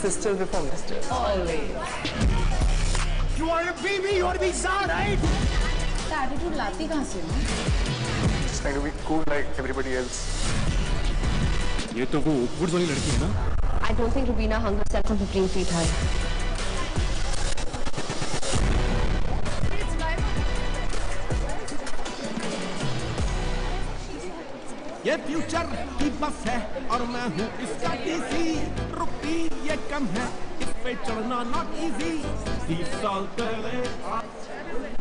Sister before mister. Always. You want to be me, you want to be Zara, right? The attitude लाती कहाँ से हो? Just trying to be cool like everybody else. ये तो वो woods वाली लड़की है ना? I don't think Rubina hung herself from 15 feet high. ये फ्यूचर की बस है और मैं हूँ इसका डीसी। रुपी ये कम है, इस पे चढ़ना नॉट इजी। 30 साल पहले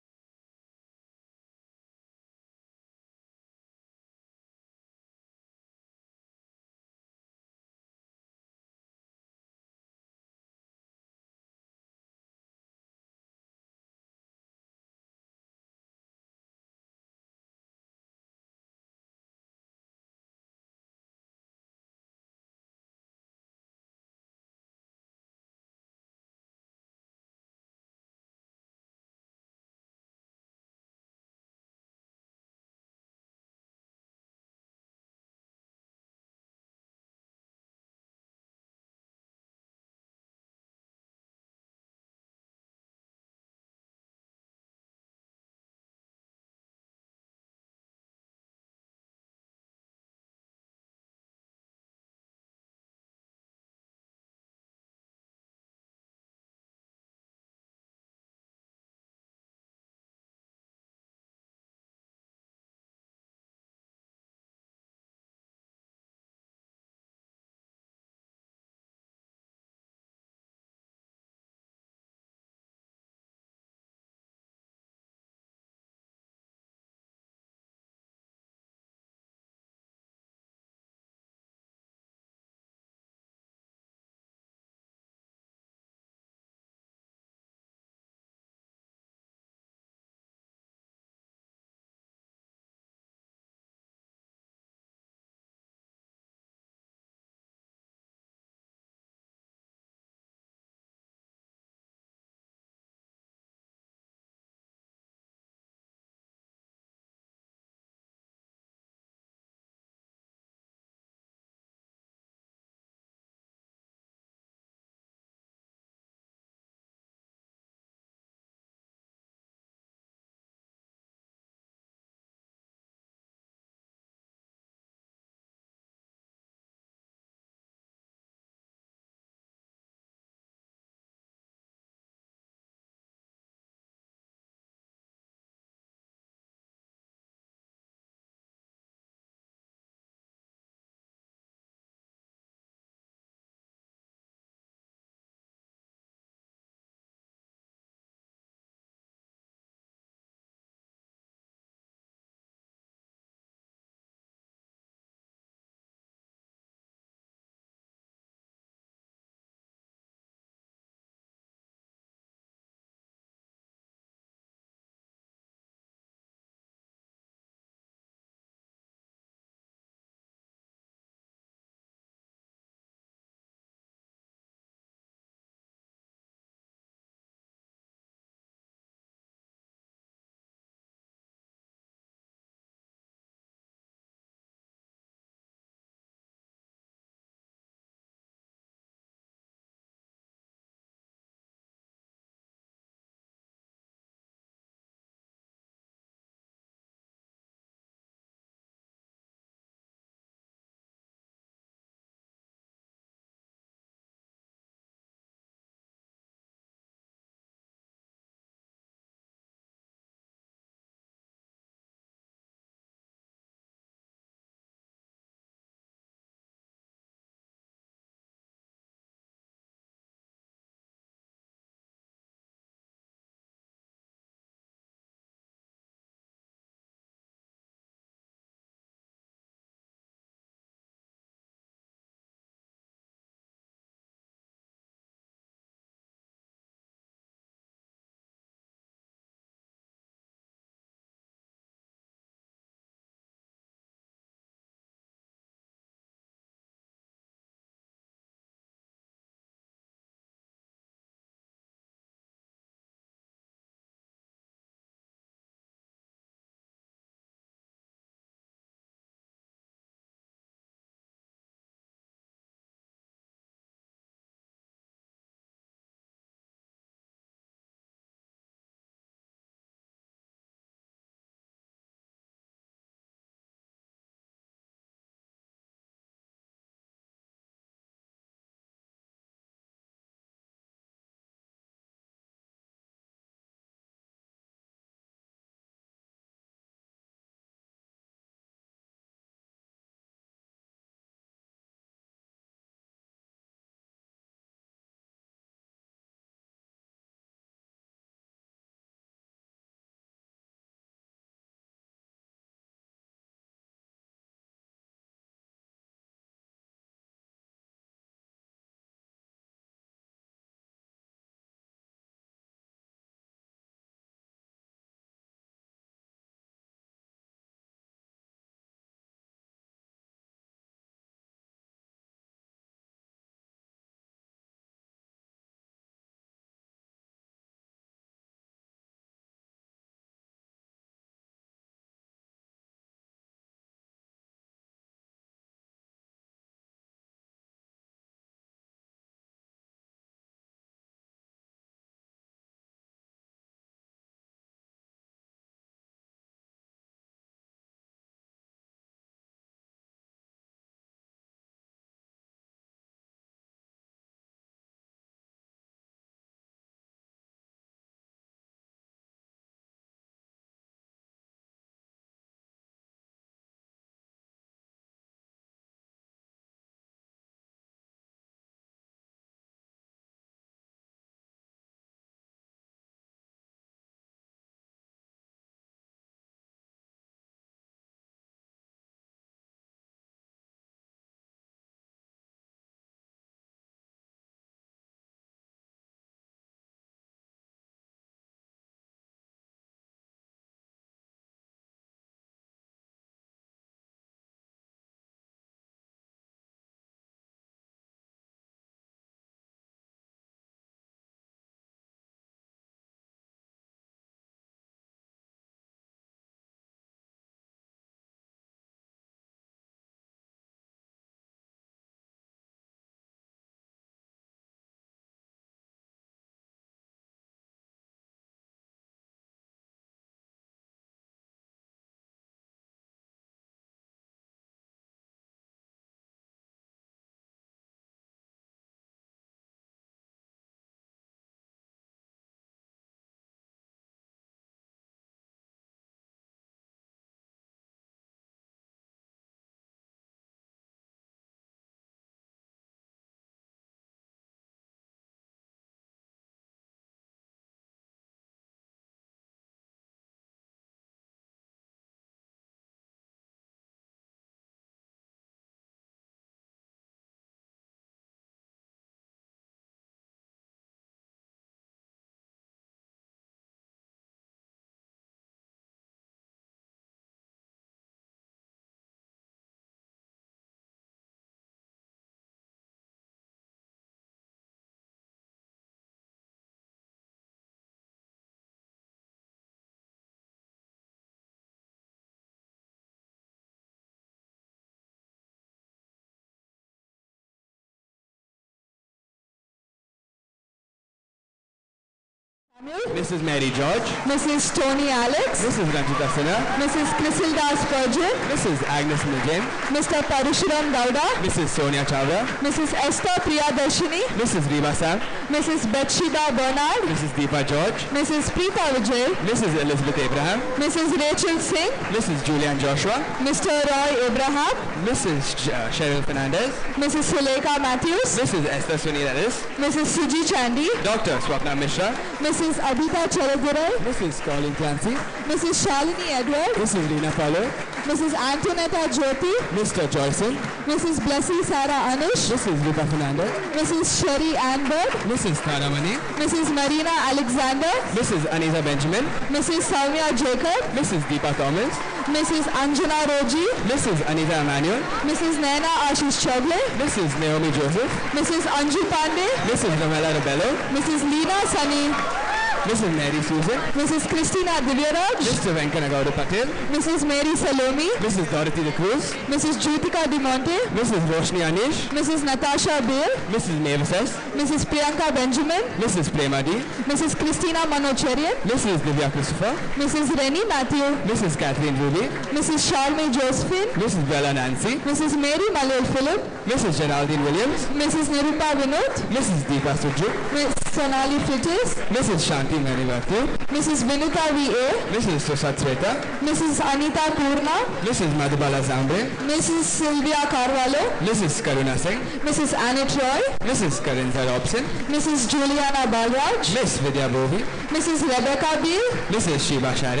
Mrs. Mary George, Mrs. Tony Alex, Mrs. Ranjita Sinha, Mrs. Crisilda Spurgeon, Mrs. Agnes Miljem, Mr. Parashuram Gowda, Mrs. Sonia Chawla, Mrs. Esther Priyadarshini, Mrs. Rima Sam, Mrs. Betshida Bernard, Mrs. Deepa George, Mrs. Preeta Vijay, Mrs. Elizabeth Abraham, Mrs. Rachel Singh, Mrs. Julian Joshua, Mr. Roy Abraham, Mrs. Cheryl Fernandez, Mrs. Suleka Matthews, Mrs. Esther Sunil Ellis, Mrs. Suji Chandy, Dr. Swapna Mishra, Mrs. Adita Charadurai, Mrs. Colleen Clancy, Mrs. Shalini Edward, Mrs. Rina Paulo, Mrs. Antonetta Jyoti, Mr. Joyson, Mrs. Blessy Sarah Anush, Mrs. Rita Fernandez, Mrs. Sherry Anberg, Mrs. Taramani, Mrs. Marina Alexander, Mrs. Anita Benjamin, Mrs. Soumya Jacob, Mrs. Deepa Thomas, Mrs. Anjana Roji, Mrs. Anita Emmanuel, Mrs. Naina Ashish Chogle, Mrs. Naomi Joseph, Mrs. Anju Pandey, Mrs. Ramela Rebello, Mrs. Leena Sunny, Mrs. Mary Susan, Mrs. Christina Divyaraj, Mr. Venkana Gowda Patel, Mrs. Mary Salomi, Mrs. Dorothy De Cruz, Mrs. Jyotika De Monte, Mrs. Roshni Anish, Mrs. Natasha Bale, Mrs. Mavis S, Mrs. Priyanka Benjamin, Mrs. Prema D, Mrs. Christina Manocherian, Mrs. Divya Christopher, Mrs. Rennie Matthew, Mrs. Catherine Ruby, Mrs. Sharmi Josephine, Mrs. Bella Nancy, Mrs. Mary Malay Philip, Mrs. Geraldine Williams, Mrs. Nirupa Vinod, Mrs. Deepa Suju, Miss Sonali Frittis, Mrs. Shanti Manivathu, Mrs. Vinita V.A., Mrs. Susat Sweta, Mrs. Anita Purna, Mrs. Madhubala Zambre, Mrs. Sylvia Carvalho, Mrs. Karuna Singh, Mrs. Annette Roy, Mrs. Karinza Robson, Mrs. Juliana Balraj, Miss Vidya Bovi, Mrs. Rebecca Beal, Mrs. Shiva Shari,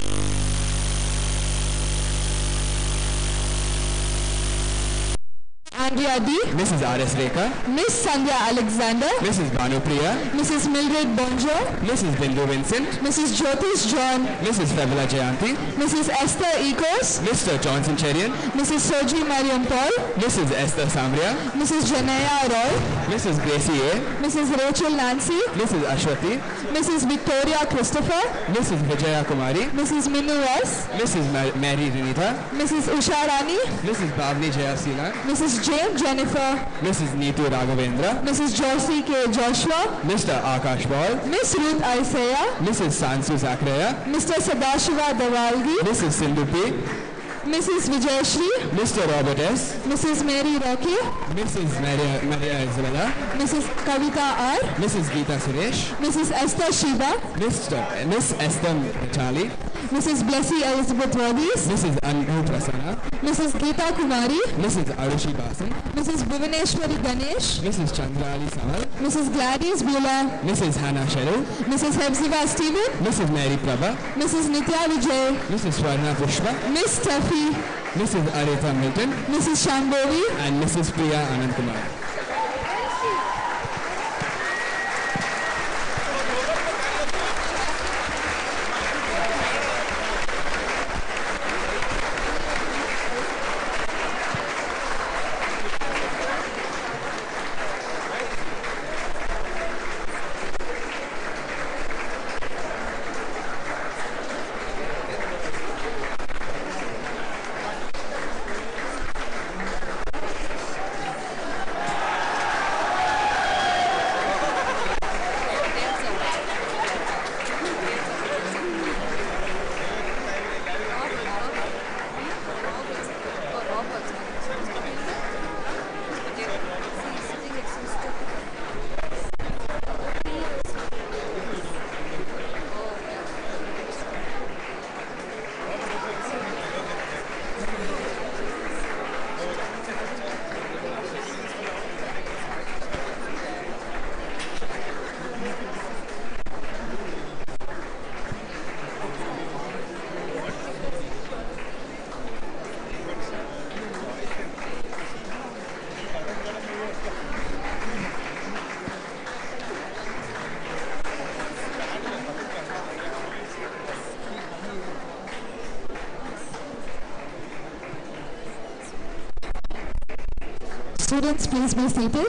Andrea D, Mrs. R.S. Rekha, Miss Sandhya Alexander, Mrs. Bhanupriya, Mrs. Mildred Bonjo, Mrs. Bindu Vincent, Mrs. Jyotish John, Mrs. Fabula Jayanti, Mrs. Esther Ecos, Mr. Johnson Cherian, Mrs. Soji Mariam Paul, Mrs. Esther Samria, Mrs. Janaya Roy, Mrs. Gracie A, Mrs. Rachel Nancy, Mrs. Ashwati, Mrs. Victoria Christopher, Mrs. Vijaya Kumari, Mrs. Minu S, Mrs. Mary Renita, Mrs. Usha Rani, Mrs. Bhavni Jayasila, Mrs. Jane Jennifer, Mrs. Neetu Raghavendra, Mrs. Josie K. Joshua, Mr. Akash Ball, Miss Ruth Isaiah, Mrs. Sansu Zakreya, Mr. Sadashiva Davalgi, Mrs. Sindhu P, Mrs. Vijayashri, Mr. Robert S, Mrs. Mary Rocky, Mrs. Maria Isabella, Mrs. Kavita R, Mrs. Geeta Suresh, Mrs. Esther Shiva, Miss Esther Charlie, Mrs. Blessy Elizabeth Wadis, Mrs. Anu Prasanna, Mrs. Geeta Kumari, Mrs. Arushi Basan, Mrs. Bhuvaneshwari Ganesh, Mrs. Chandrali Samal, Mrs. Gladys Bula, Mrs. Hannah Sheryl, Mrs. Hepzibah Stephen, Mrs. Mary Prabha, Mrs. Nitya Vijay, Mrs. Swarna Pushpa, Miss Steffi, Mrs. Aretha Milton, Mrs. Shambhavi, and Mrs. Priya Anand Kumar. Students, please be seated.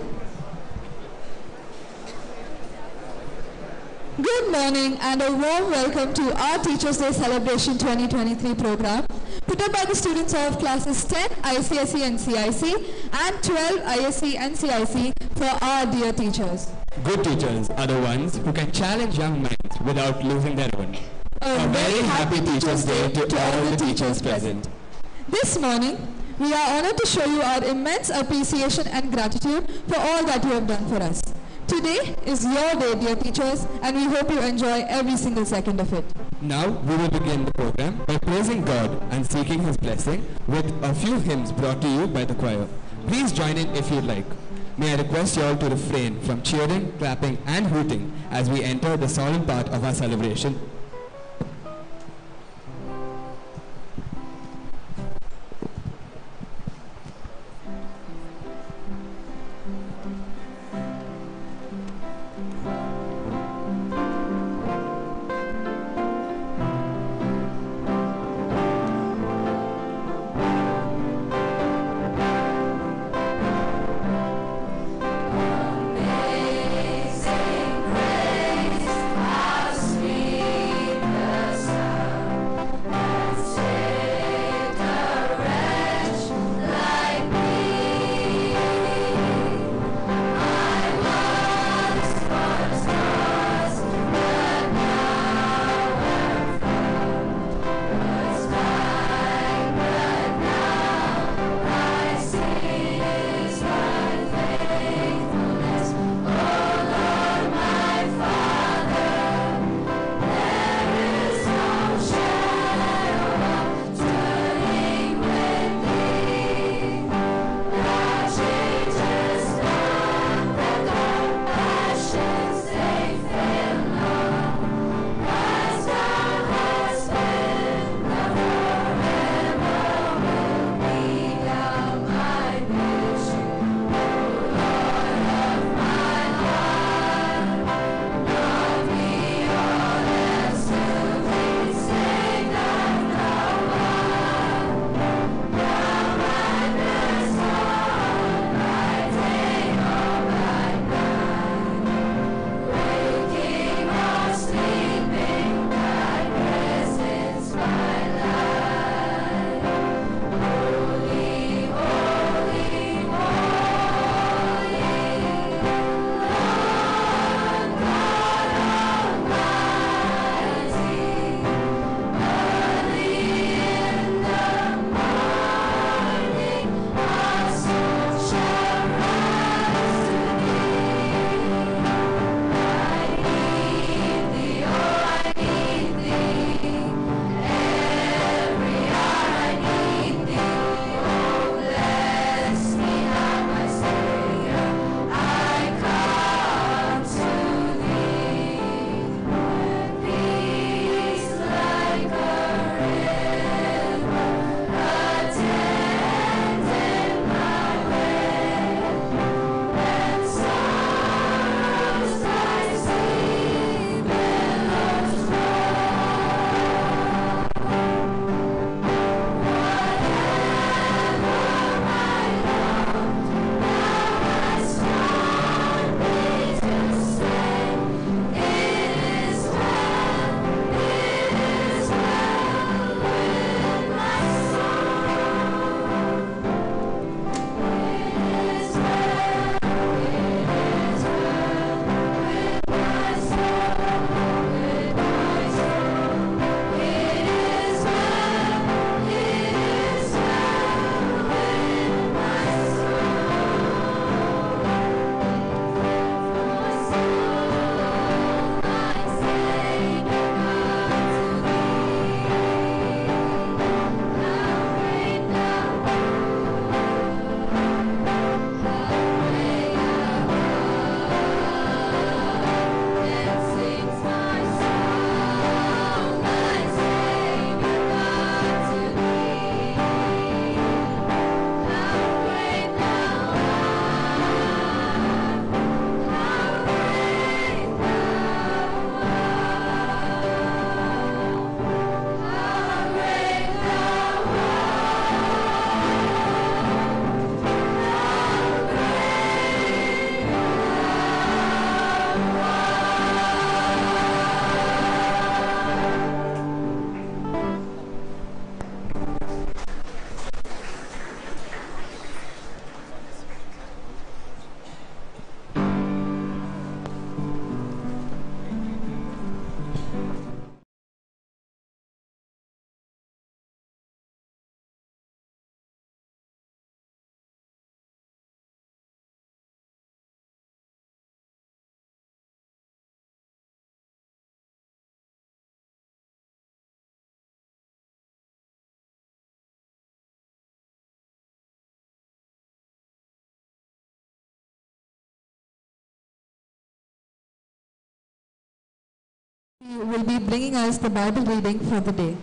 Good morning and a warm welcome to our Teachers' Day Celebration 2023 program put up by the students of classes 10 ICSE and CIC and 12 ISC and CIC for our dear teachers. Good teachers are the ones who can challenge young minds without losing their own. A very happy Teachers' Day to all the teachers present. This morning, we are honored to show you our immense appreciation and gratitude for all that you have done for us. Today is your day, dear teachers, and we hope you enjoy every single second of it. Now we will begin the program by praising God and seeking His blessing with a few hymns brought to you by the choir. Please join in if you'd like. May I request you all to refrain from cheering, clapping and hooting as we enter the solemn part of our celebration. Amazing grace, how sweet. He will be bringing us the Bible reading for the day.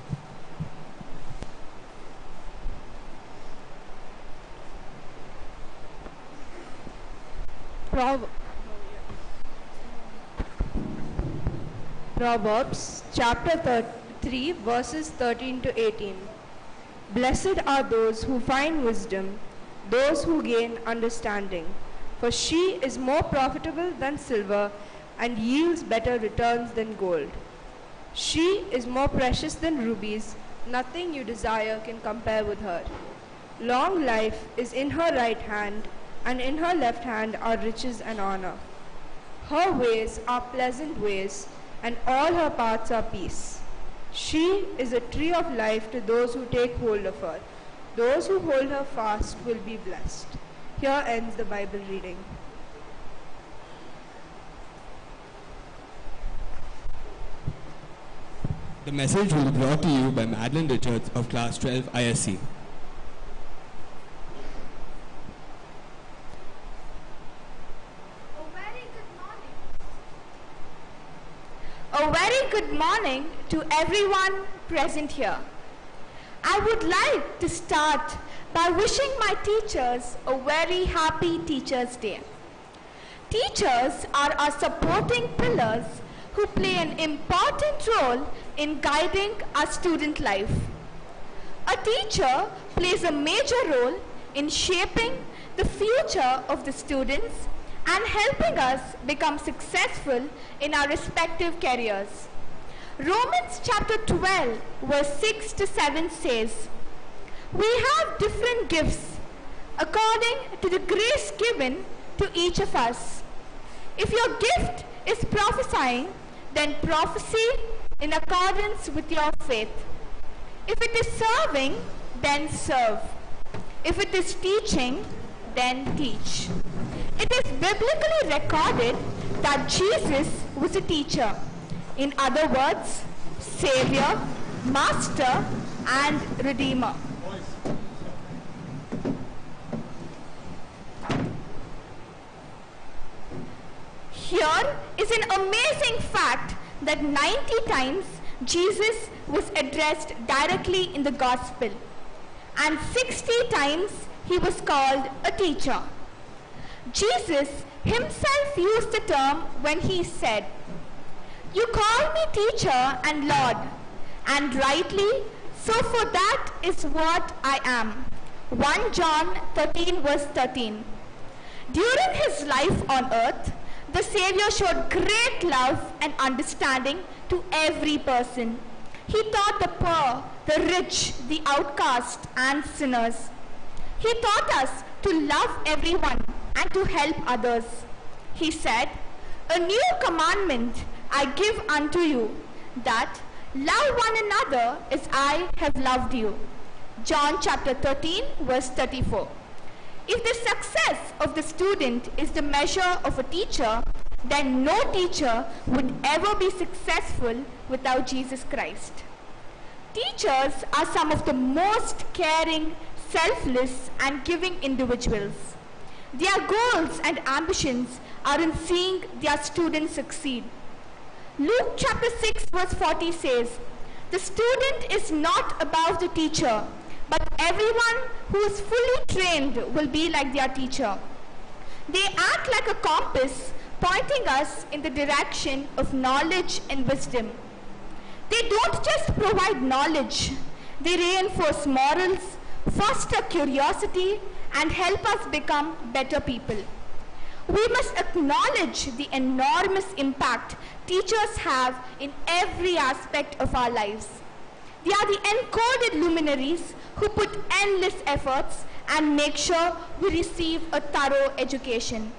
Proverbs chapter 3 verses 13 to 18. Blessed are those who find wisdom, those who gain understanding. For she is more profitable than silver and yields better returns than gold. She is more precious than rubies, nothing you desire can compare with her. Long life is in her right hand, and in her left hand are riches and honor. Her ways are pleasant ways, and all her paths are peace. She is a tree of life to those who take hold of her. Those who hold her fast will be blessed. Here ends the Bible reading. The message will be brought to you by Madeline Richards of Class 12 ISC. A very good morning to everyone present here. I would like to start by wishing my teachers a very happy Teachers' Day. Teachers are our supporting pillars who play an important role in guiding our student life. A teacher plays a major role in shaping the future of the students and helping us become successful in our respective careers. Romans chapter 12 verse 6 to 7 says, "We have different gifts according to the grace given to each of us. If your gift is prophesying, then prophesy in accordance with your faith. If it is serving, then serve. If it is teaching, then teach." It is biblically recorded that Jesus was a teacher. In other words, Savior, Master, and Redeemer. Here is an amazing fact that 90 times Jesus was addressed directly in the gospel, and 60 times he was called a teacher. Jesus himself used the term when he said, "You call me teacher and Lord, and rightly, so for that is what I am." 1 John 13 verse 13. During his life on earth, the Savior showed great love and understanding to every person. He taught the poor, the rich, the outcast, and sinners. He taught us to love everyone and to help others. He said, "A new commandment I give unto you, that love one another as I have loved you." John chapter 13 verse 34. If the success of the student is the measure of a teacher, then no teacher would ever be successful without Jesus Christ. Teachers are some of the most caring, selfless, and giving individuals. Their goals and ambitions are in seeing their students succeed. Luke chapter 6 verse 40 says, "The student is not above the teacher, but everyone who is fully trained will be like their teacher." They act like a compass, pointing us in the direction of knowledge and wisdom. They don't just provide knowledge, they reinforce morals, foster curiosity, and help us become better people. We must acknowledge the enormous impact teachers have in every aspect of our lives. They are the encoded luminaries who put endless efforts and make sure we receive a thorough education.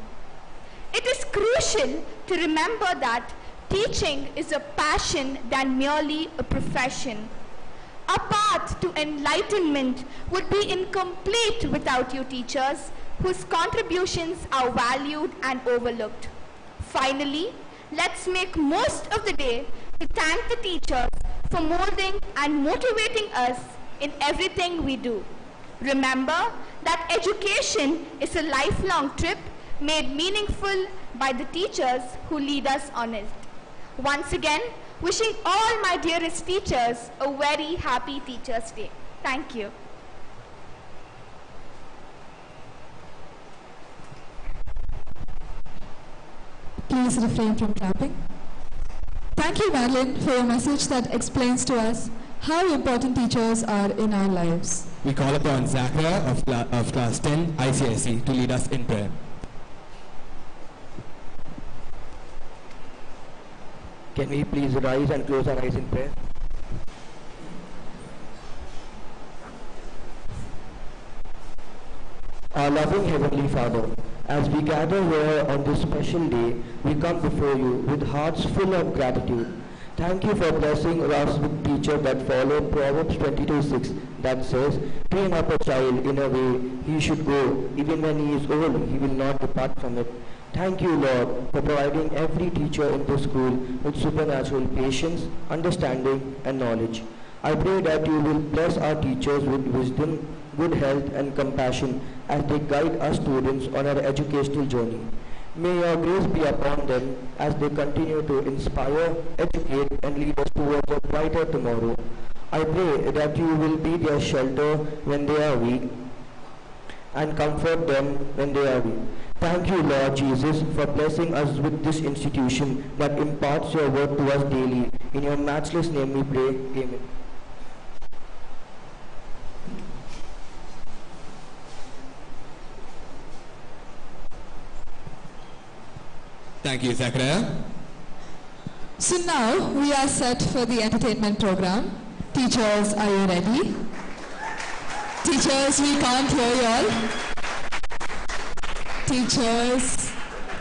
It is crucial to remember that teaching is a passion than merely a profession. Our path to enlightenment would be incomplete without you teachers, whose contributions are valued and overlooked. Finally, let's make most of the day to thank the teachers for molding and motivating us in everything we do. Remember that education is a lifelong trip made meaningful by the teachers who lead us on it. Once again, wishing all my dearest teachers a very happy Teachers' Day. Thank you. Please refrain from clapping. Thank you, Madeline, for your message that explains to us how important teachers are in our lives. We call upon Zachariah of Class 10 ICSE to lead us in prayer. Can we please rise and close our eyes in prayer? Our loving Heavenly Father, as we gather here on this special day, we come before you with hearts full of gratitude. Thank you for blessing us with teacher that follow Proverbs 22:6 that says, train up a child in a way he should go, even when he is old, he will not depart from it. Thank you, Lord, for providing every teacher in this school with supernatural patience, understanding, and knowledge. I pray that you will bless our teachers with wisdom, good health, and compassion as they guide our students on our educational journey. May your grace be upon them as they continue to inspire, educate, and lead us towards a brighter tomorrow. I pray that you will be their shelter when they are weak and comfort them when they are weak. Thank you, Lord Jesus, for blessing us with this institution that imparts your word to us daily. In your matchless name we pray. Amen. Thank you, Zachariah. So now we are set for the entertainment program. Teachers, are you ready? Teachers, we can't hear you all. Teachers.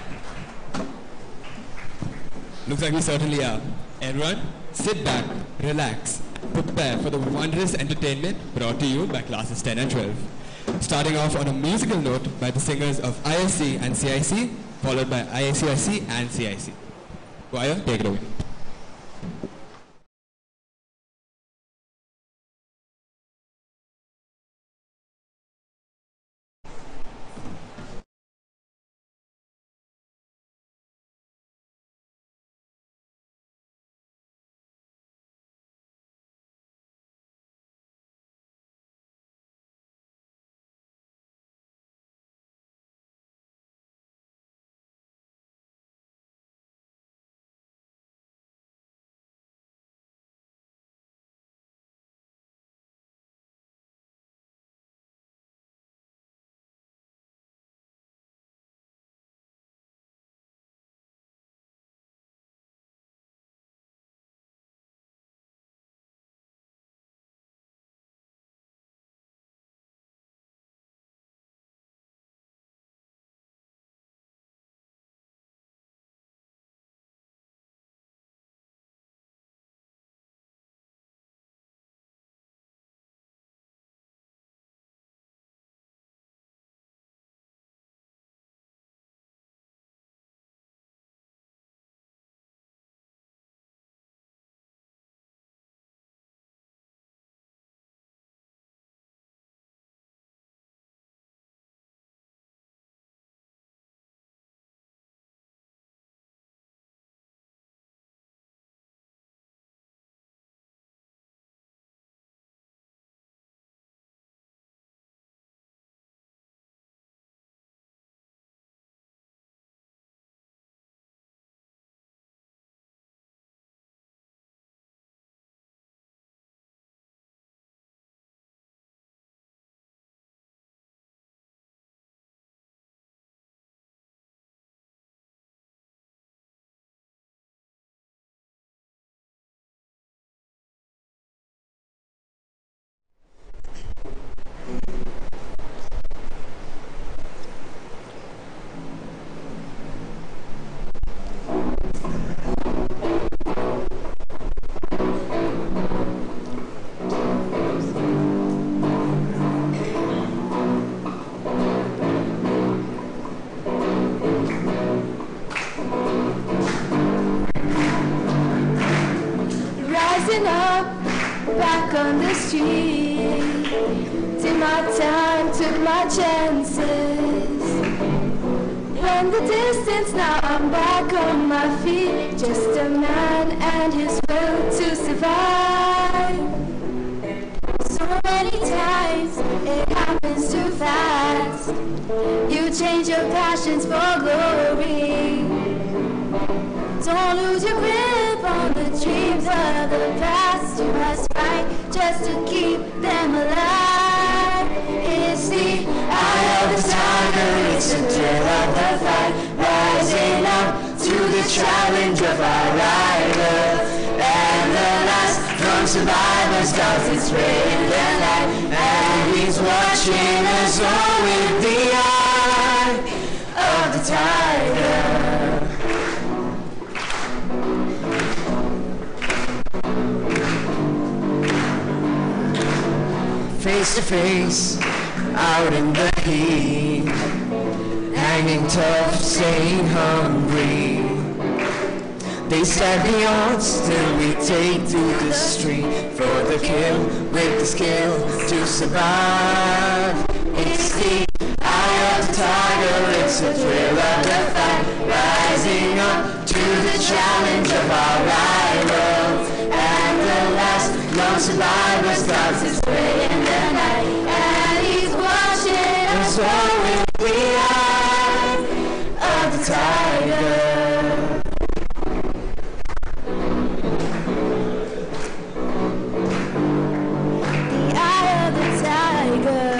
Looks like we certainly are. Everyone, sit back, relax, prepare for the wondrous entertainment brought to you by classes 10 and 12. Starting off on a musical note by the singers of ISC and CIC, followed by IACIC and CIC. Choir, take it away. Rising up, back on the street. Did my time, took my chances. in the distance, now I'm back on my feet. Just a man and his will to survive. So many times it happens too fast. You change your passions for glory. Don't lose your grip on the dreams of the past. You must fight just to keep them alive. It's the eye of the tiger, it's the thrill of the fight. Rising up to the challenge of our rival. And the last from survivors does its radiant light. And he's watching us all with the eye of the tiger. Face to face, out in the heat, hanging tough, staying hungry. They stand beyond, still we take to the street for the kill, with the skill to survive. It's the eye of the tiger, it's the thrill of the fight, rising up to the challenge of our rival. And the last lone survivor starts his way in the night, and he's watching us all with the eye of the tiger. The eye of the tiger.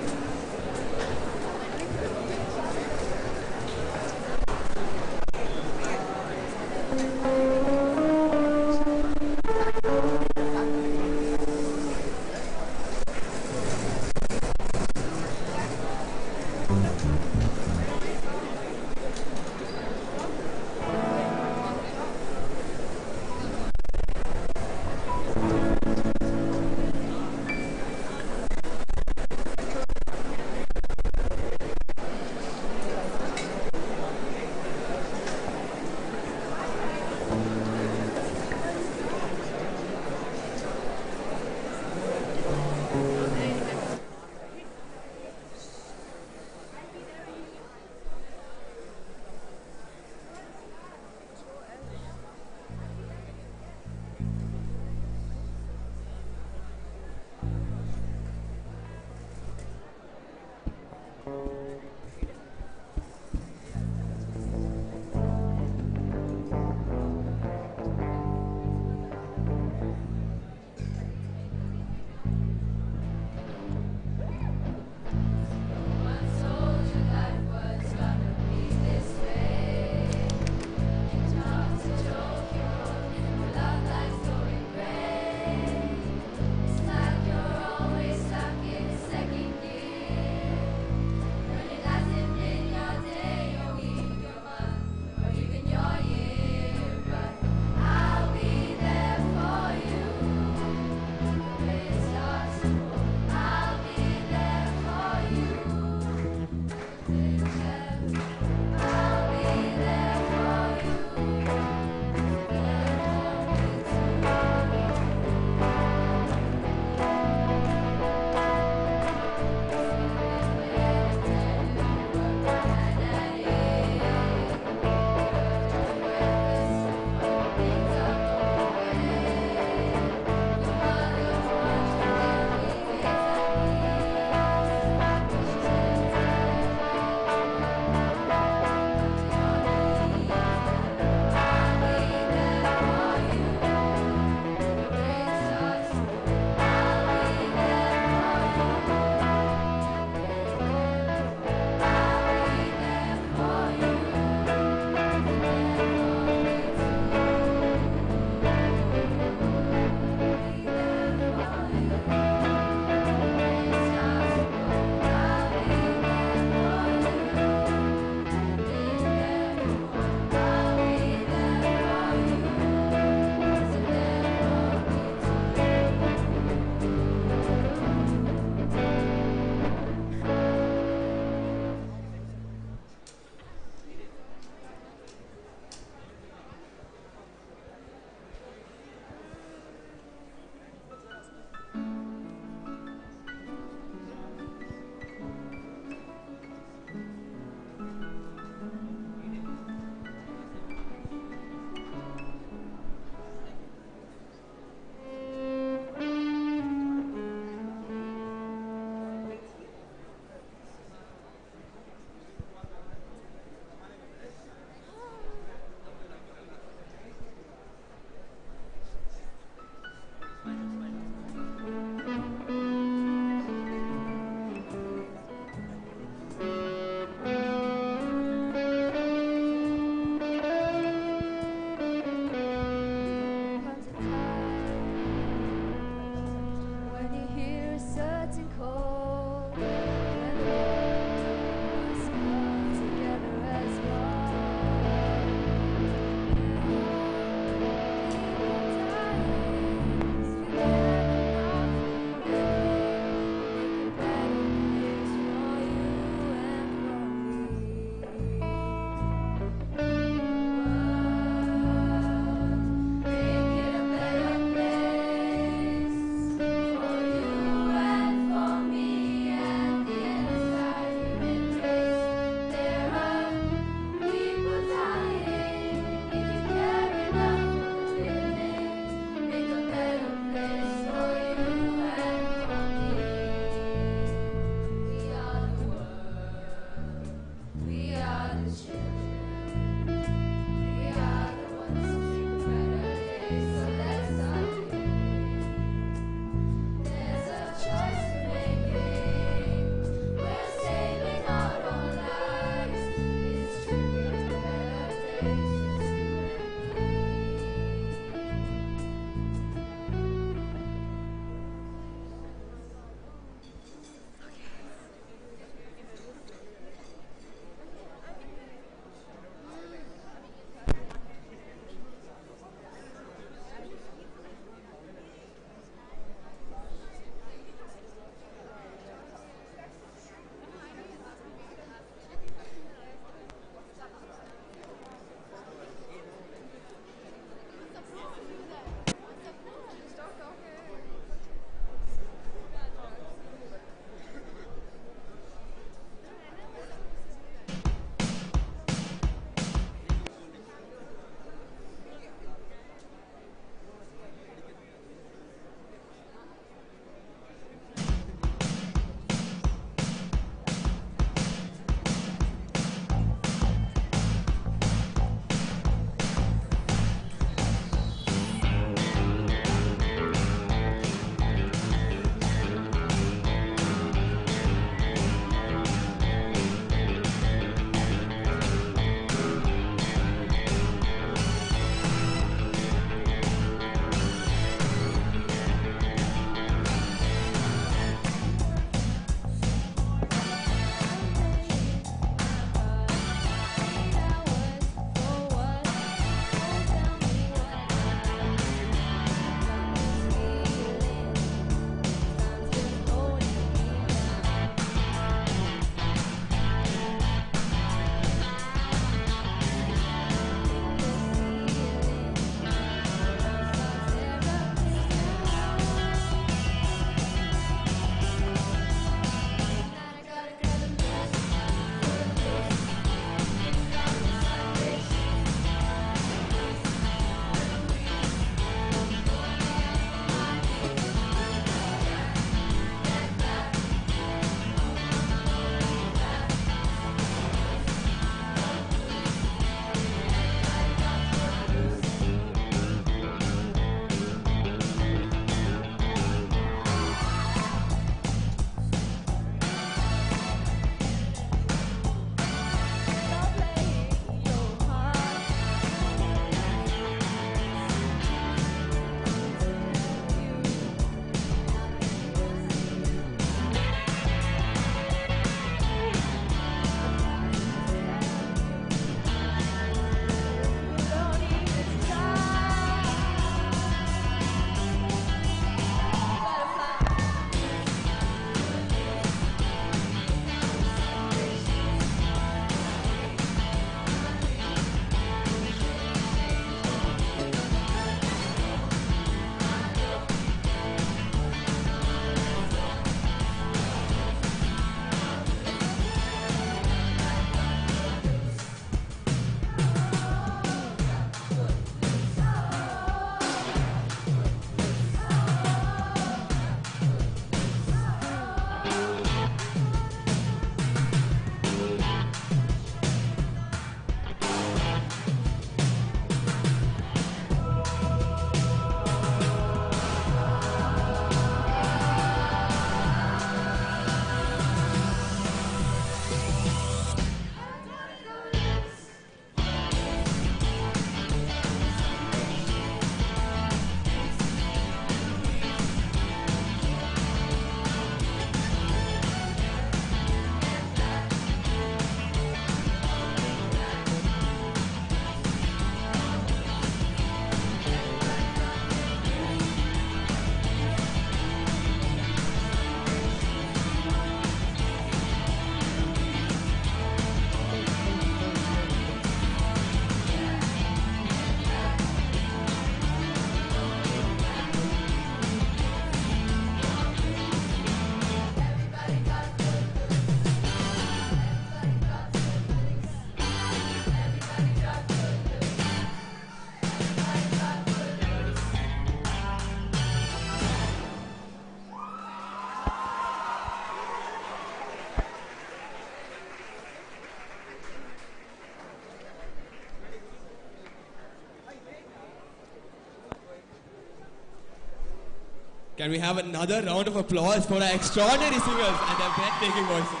Can we have another round of applause for our extraordinary singers and their breathtaking voices?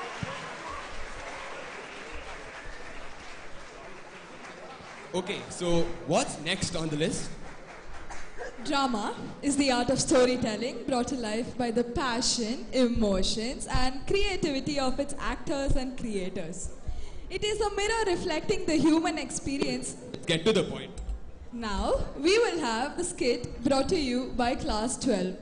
Okay, so what's next on the list? Drama is the art of storytelling brought to life by the passion, emotions, and creativity of its actors and creators. It is a mirror reflecting the human experience. Get to the point. Now, we will have the skit brought to you by Class 12.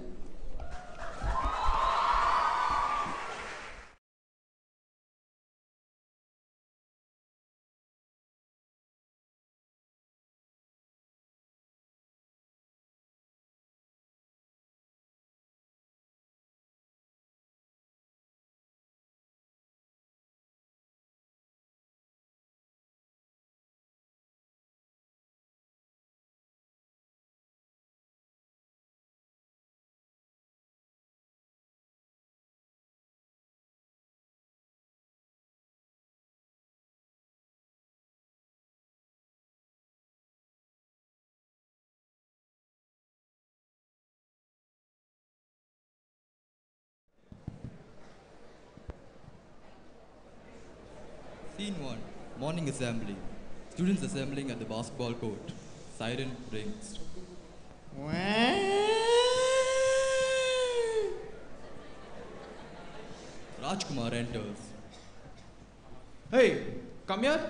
Scene 1. Morning assembly. Students assembling at the basketball court. Siren rings. Rajkumar enters. Hey, come here.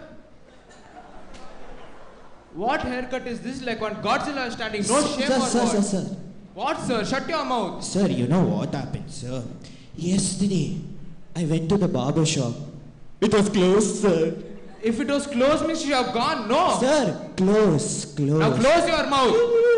What haircut is this like when Godzilla is standing? No shame or what? Sir. What, sir? Shut your mouth. Sir, you know what happened, sir? Yesterday, I went to the barber shop. It was closed, sir. If it was closed, means you have gone. No. Sir, close. Now close your mouth.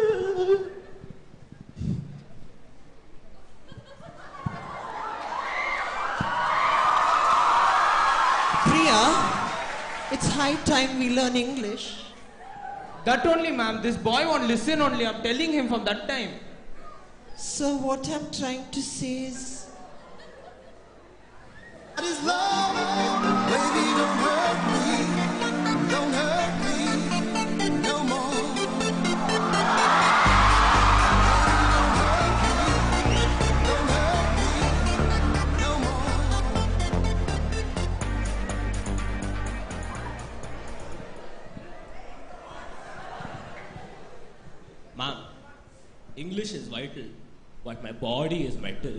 Priya, it's high time we learn English. That only, ma'am. This boy won't listen only. I'm telling him from that time. So what I'm trying to say is... What is love? Baby, don't hurt me. Don't hurt me no more. Don't hurt me no more. Ma'am, English is vital, but my body is metal.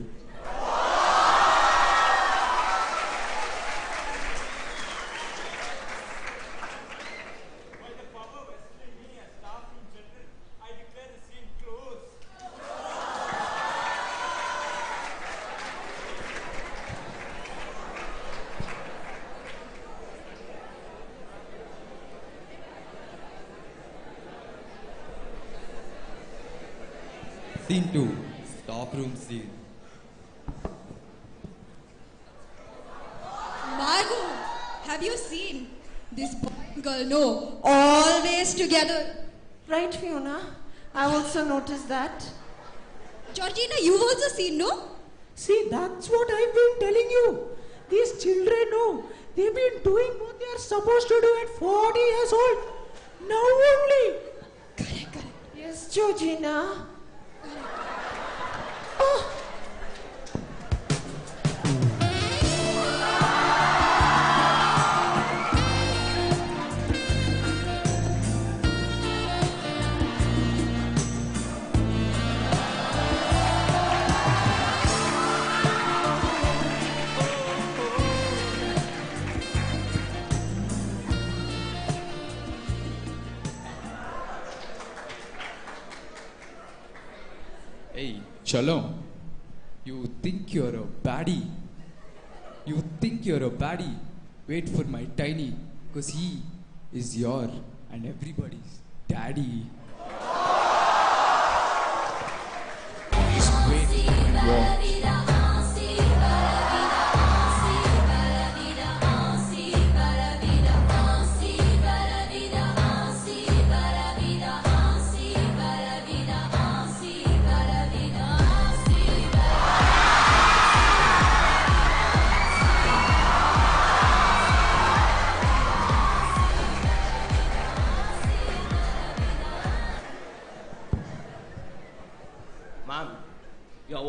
Scene 2. Staff room scene. Margot, have you seen this boy and girl? No, always together. Right, Fiona. I also noticed that. Georgina, you've also seen, no? See, that's what I've been telling you. These children know. They've been doing what they are supposed to do at 40 years old. Now only. Correct. Yes, Georgina. Hey, Shalom. You think you're a baddie? You think you're a baddie? Wait for my tiny, cause he is your and everybody's daddy. Wait and watch.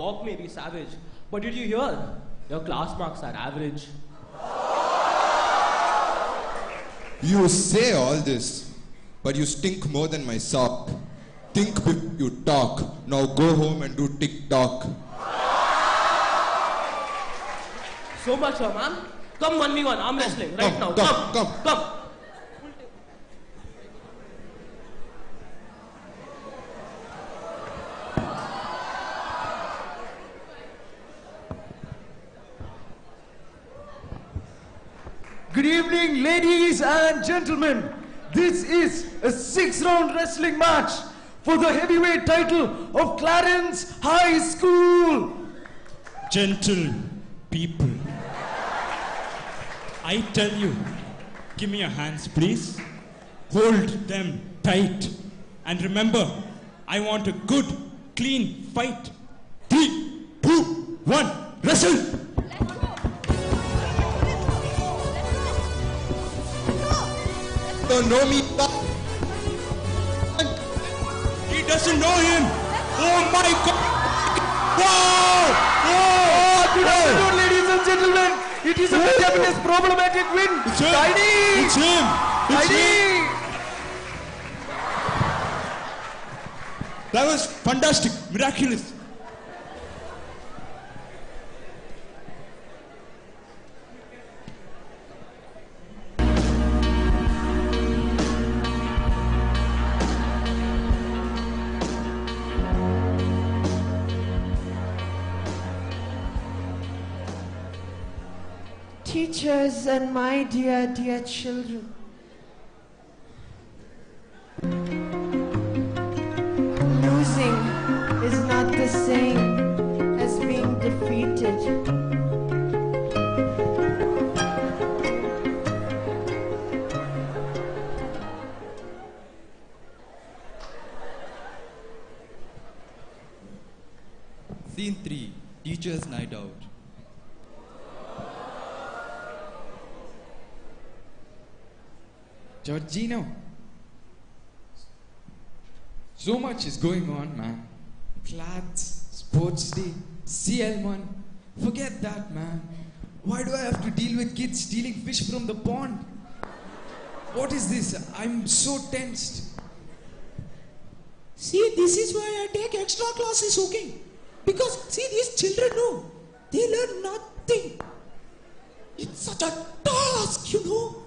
talk may be savage, but did you hear? Your class marks are average. You say all this, but you stink more than my sock. Think before you talk. Now go home and do tick-tock. So much, ma'am. Come 1v1, arm wrestling, right now. Come. Good evening, ladies and gentlemen. This is a 6-round wrestling match for the heavyweight title of Clarence High School. Gentle people, I tell you, give me your hands, please. Hold them tight. And remember, I want a good, clean fight. 3, 2, 1, wrestle! Don't know me. He doesn't know him. Oh my God! Oh, good afternoon, ladies and gentlemen. It is a Japanese problematic win. It's him. Tidy. It's him. It's him. That was fantastic, miraculous. Teachers and my dear, dear children. Losing is not the same as being defeated. Scene 3, Teacher's Night Out. Georgino, so much is going on, man. Clats, sports day, CL1. Forget that, man. Why do I have to deal with kids stealing fish from the pond? What is this? I'm so tensed. See, this is why I take extra classes, okay? Because, see, these children know, they learn nothing. It's such a task, you know.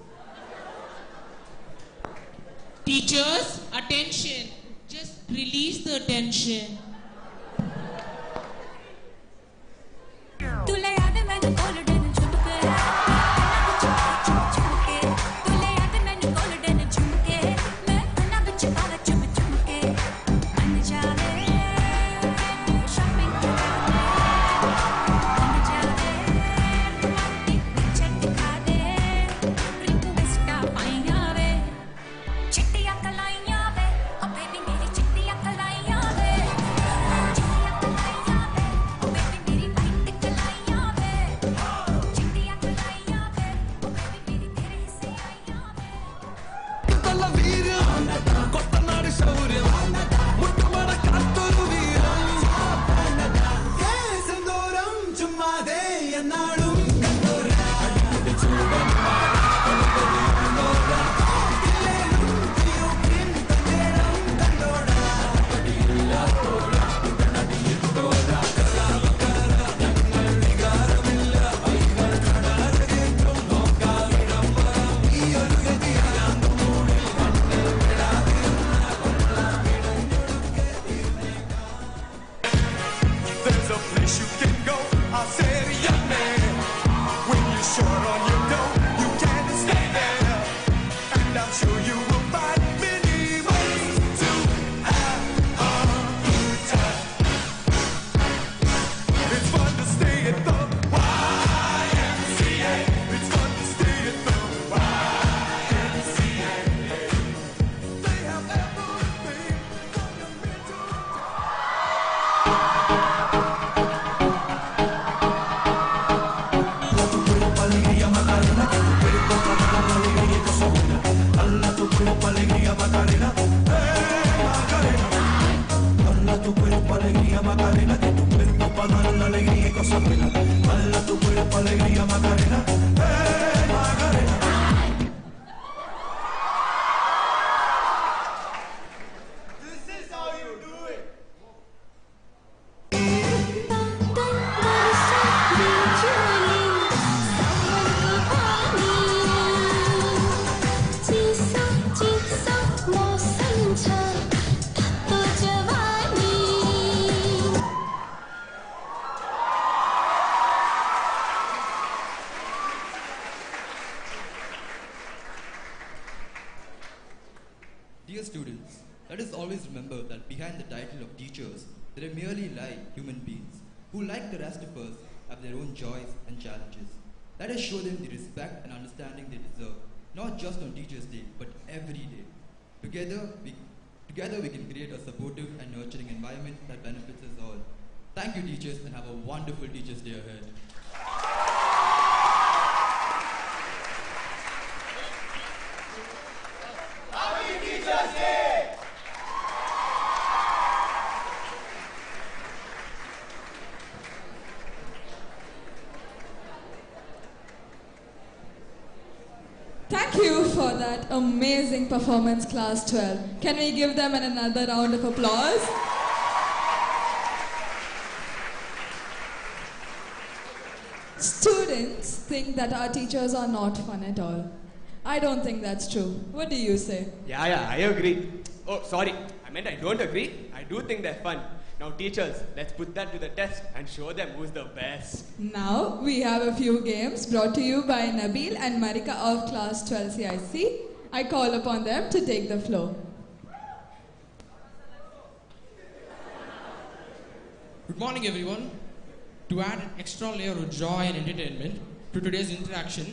Teachers, attention. Just release the tension. Dear students, let us always remember that behind the title of teachers, there are merely human beings who, like the rest of us, have their own joys and challenges. Let us show them the respect and understanding they deserve, not just on Teachers' Day, but every day. Together we can create a supportive and nurturing environment that benefits us all. Thank you, teachers, and have a wonderful Teachers' Day ahead. Happy Teachers' Day! Thank you for that amazing performance, Class 12. Can we give them another round of applause? Students think that our teachers are not fun at all. I don't think that's true. What do you say? Yeah, I agree. Oh, sorry. I meant I don't agree. I do think they're fun. Now, teachers, let's put that to the test and show them who's the best. Now, we have a few games brought to you by Nabil and Marika of Class 12 CIC. I call upon them to take the floor. Good morning, everyone. To add an extra layer of joy and entertainment to today's interaction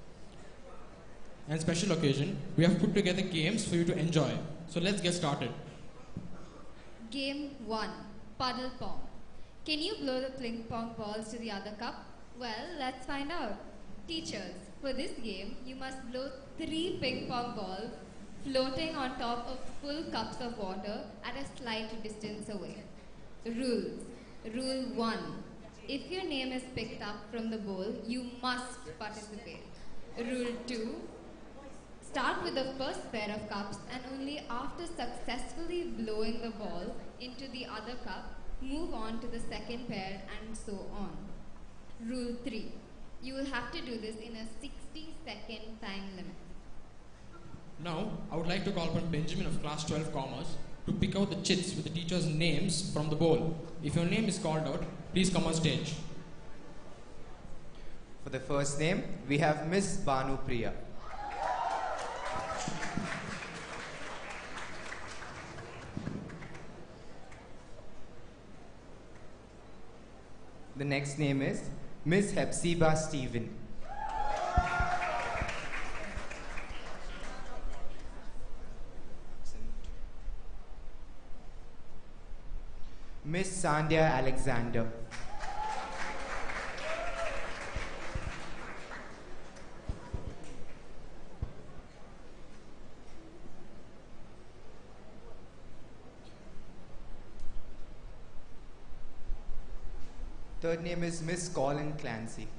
and special occasion, we have put together games for you to enjoy. So let's get started. Game 1, Puddle Pong. Can you blow the ping pong balls to the other cup? Well, let's find out. Teachers, for this game, you must blow 3 ping pong balls floating on top of full cups of water at a slight distance away. Rules. Rule 1. If your name is picked up from the bowl, you must participate. Rule 2. Start with the first pair of cups and only after successfully blowing the ball into the other cup, move on to the second pair and so on. Rule 3. You will have to do this in a 60-second time limit. Now, I would like to call upon Benjamin of Class 12 Commerce to pick out the chits with the teachers' names from the bowl. If your name is called out, please come on stage. For the first name, we have Miss Banu Priya. The next name is Miss Hepzibah Stephen. Miss Sandhya Alexander. Third name is Miss Colin Clancy.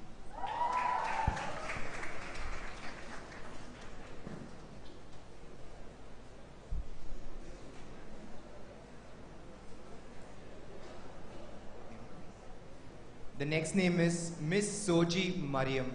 The next name is Miss Soji Mariam.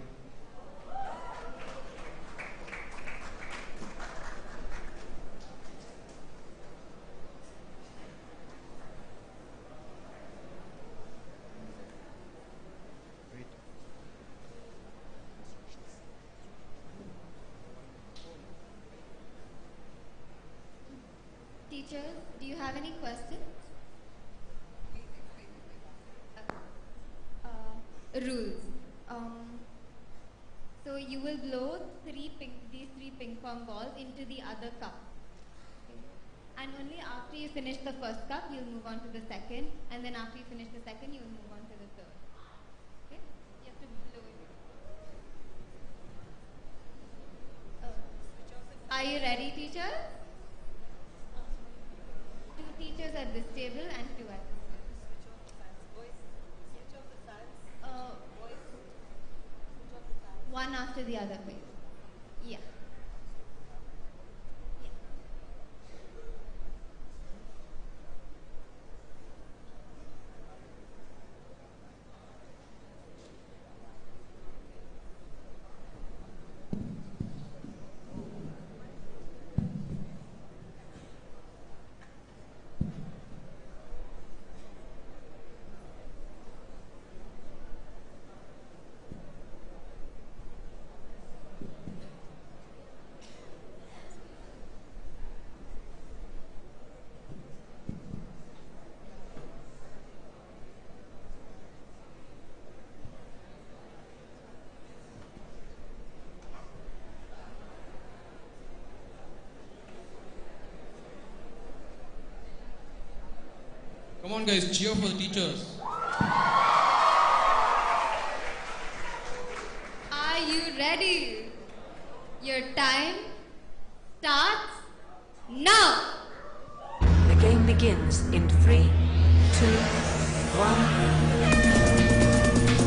Teachers, do you have any questions? Rules. So you will blow these three ping pong balls into the other cup. Okay. And only after you finish the first cup, you'll move on to the second. And then after you finish the second, you'll move on to the third. Okay? You have to blow it. Are you ready, teachers? 2 teachers at this table and 2 at this table. One after the other, please. Yeah. Come on guys, cheer for the teachers. Are you ready? Your time starts now. The game begins in 3, 2, 1.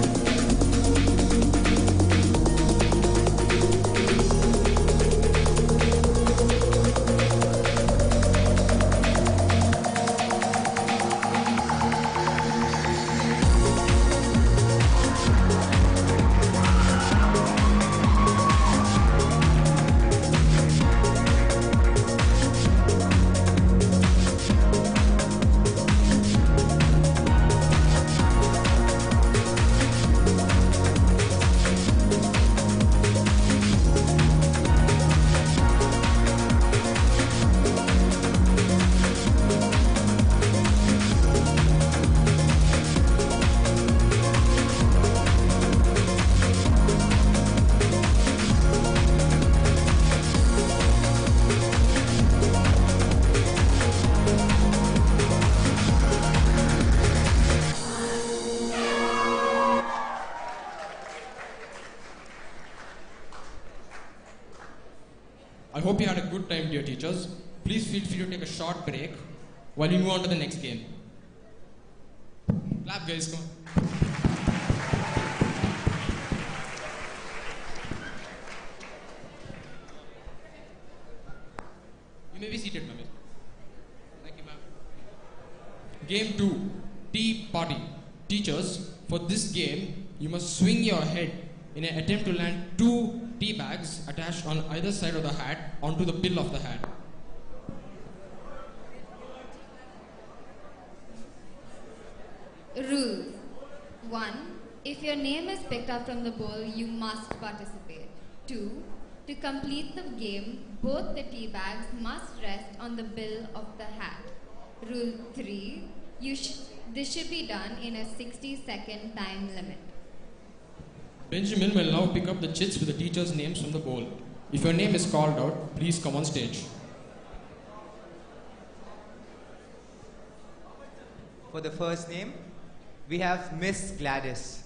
I hope you had a good time, dear teachers. Please feel free to take a short break while we move on to the next game. Clap, guys, come on. You may be seated, ma'am. Thank you, ma'am. Game 2, Tea Party. Teachers, for this game, you must swing your head in an attempt to land 2 tea bags attached on either side of the hat onto the bill of the hat. Rules. 1. If your name is picked up from the bowl, you must participate. 2. To complete the game, both the tea bags must rest on the bill of the hat. Rule 3. This should be done in a 60-second time limit. Benjamin will now pick up the chits with the teachers' names from the bowl. If your name is called out, please come on stage. For the first name, we have Miss Gladys.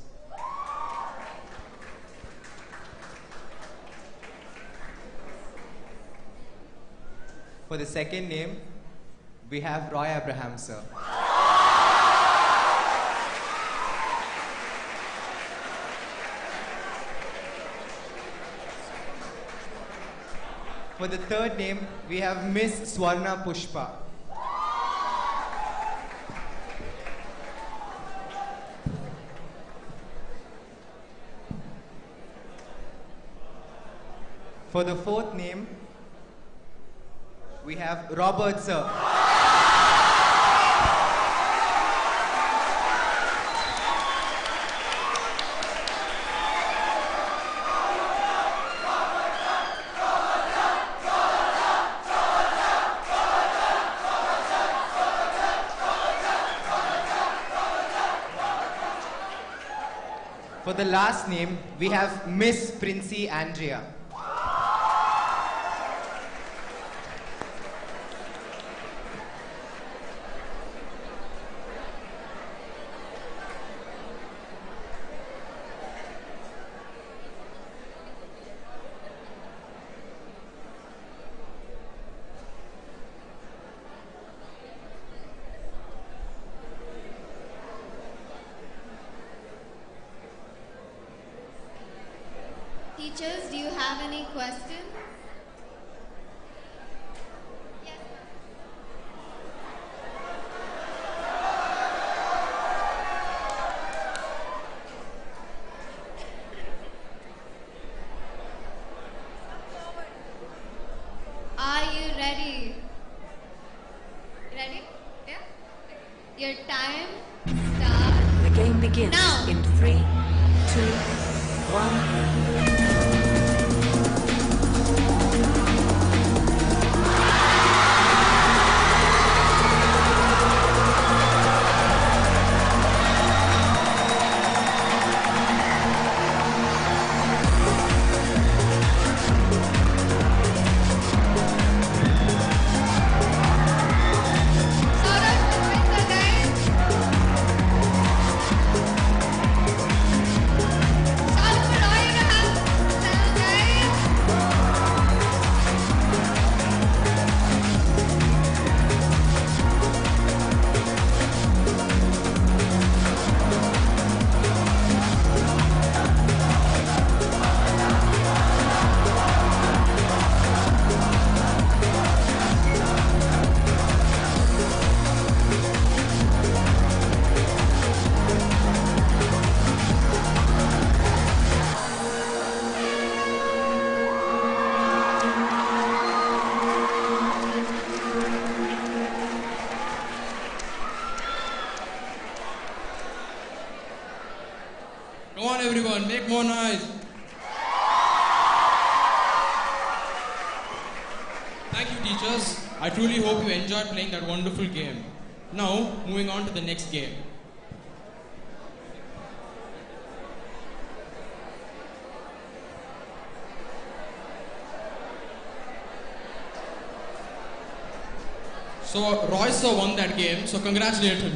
For the second name, we have Roy Abraham, sir. For the third name, we have Miss Swarna Pushpa. For the fourth name, we have Robert, sir. For the last name, we have Miss Princey Andrea. Teachers, do you have any questions? Are you ready? Ready? Yeah? Your time starts. The game begins now. In 3, 2, 1. Saurabh, guys. everyone. Make more noise. Thank you, teachers. I truly hope you enjoyed playing that wonderful game. Now, moving on to the next game. So, Roy sir won that game, so congratulate him.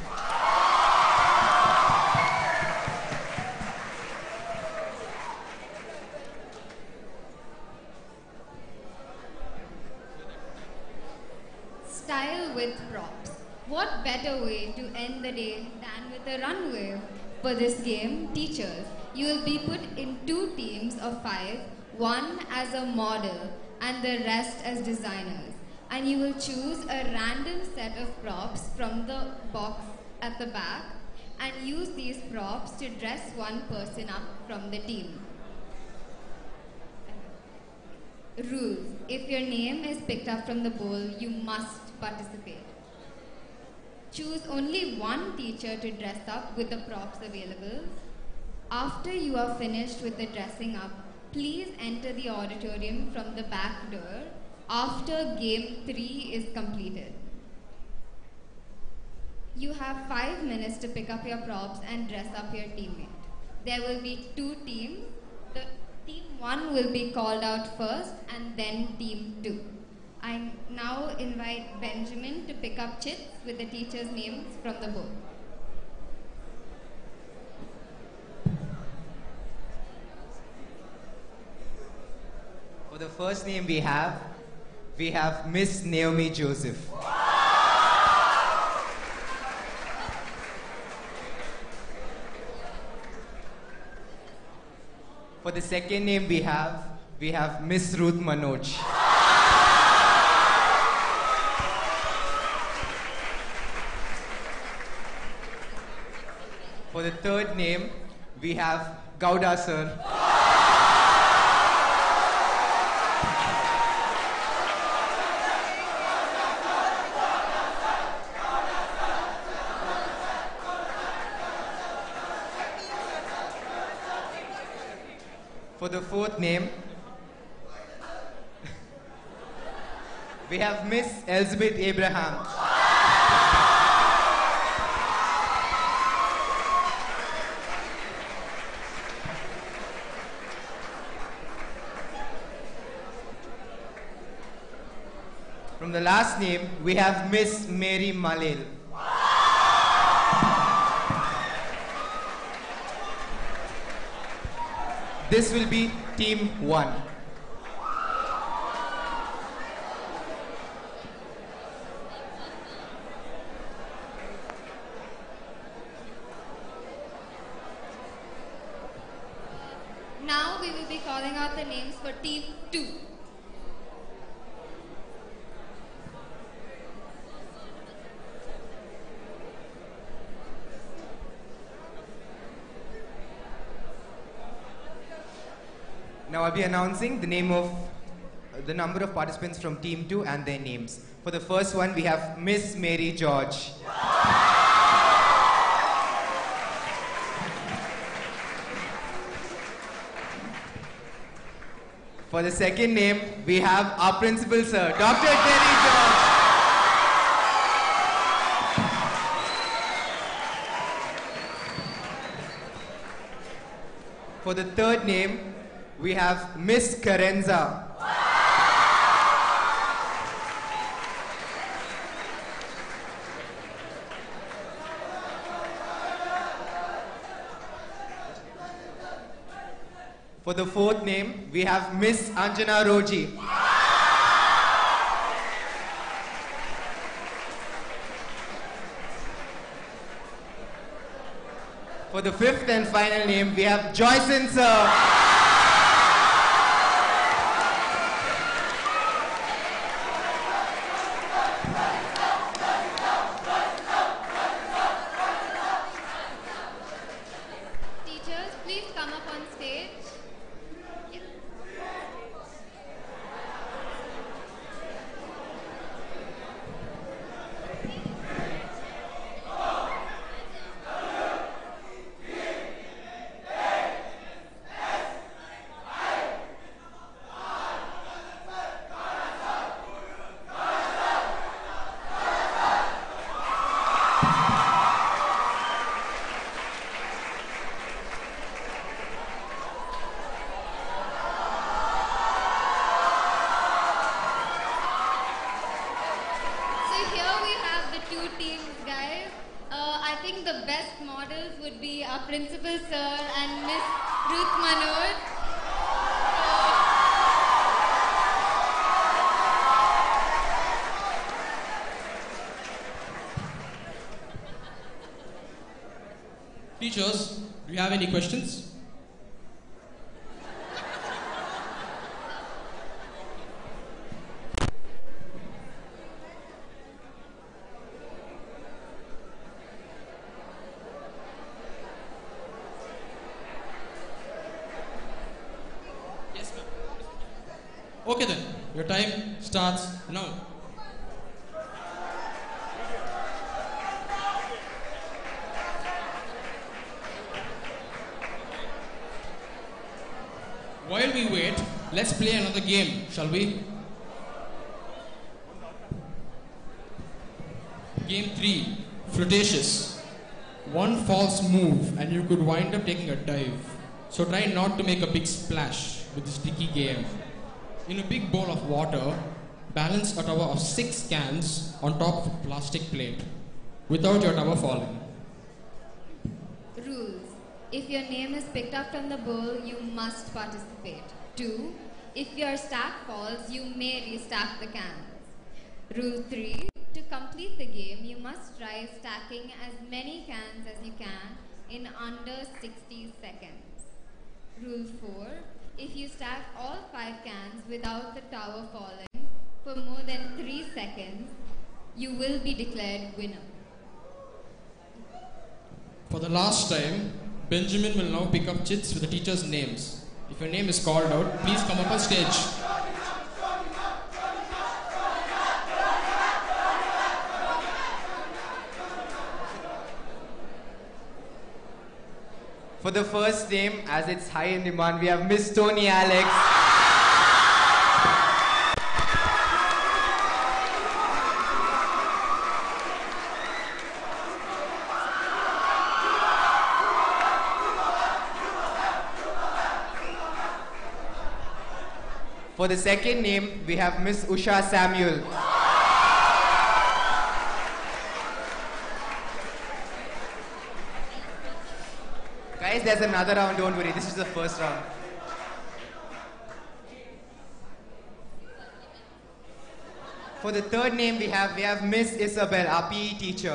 Style with props. What better way to end the day than with a runway? For this game, teachers, you will be put in 2 teams of 5, one as a model and the rest as designers. And you will choose a random set of props from the box at the back and use these props to dress one person up from the team. Rules. If your name is picked up from the bowl, you must participate. Choose only one teacher to dress up with the props available. After you are finished with the dressing up, please enter the auditorium from the back door after game 3 is completed. You have 5 minutes to pick up your props and dress up your teammate. There will be 2 teams. The team 1 will be called out first and then team 2. I now invite Benjamin to pick up chits with the teachers' names from the board. For the first name we have Miss Naomi Joseph. For the second name we have Miss Ruth Manoj. For the third name we have Gowda sir. For the fourth name, we have Miss Elizabeth Abraham. From the last name, we have Miss Mary Malel. This will be team 1. Now we will be calling out the names for team 2. Now I'll be announcing the number of participants from team 2 and their names. For the first one, we have Miss Mary George. For the second name, we have our principal sir, Dr. Terry George. For the third name, we have Miss Carenza. For the fourth name, we have Miss Anjana Roji. For the fifth and final name, we have Joyce sir. Teachers, please come up on stage. Yeah. think the best models would be our principal sir and Miss Ruth Manoj. Teachers, do you have any questions? Yes, ma'am. Okay then, your time starts now. While we wait, let's play another game, shall we? Game 3, Flirtatious. One false move and you could wind up taking a dive. So try not to make a big splash with this sticky game. In a big bowl of water, balance a tower of 6 cans on top of a plastic plate without your tower falling. Rules. If your name is picked up from the bowl, you must participate. 2. If your stack falls, you may restack the cans. Rule 3. To complete the game, you must try stacking as many cans as you can in under 60 seconds. Rule 4. If you stack all 5 cans without the tower falling for more than 3 seconds, you will be declared winner. For the last time, Benjamin will now pick up chits with the teachers' names. If your name is called out, please come up on stage. For the first name, as it's high in demand, we have Miss Tony Alex. For the second name, we have Miss Usha Samuel. Guys, there's another round, don't worry, this is the first round. For the third name, we have Miss Isabel, our PE teacher.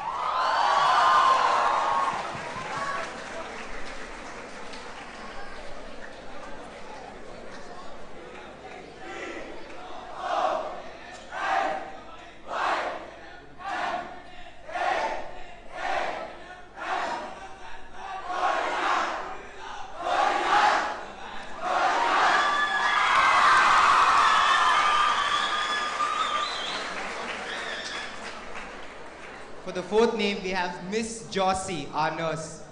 For the fourth name, we have Miss Josie, our nurse.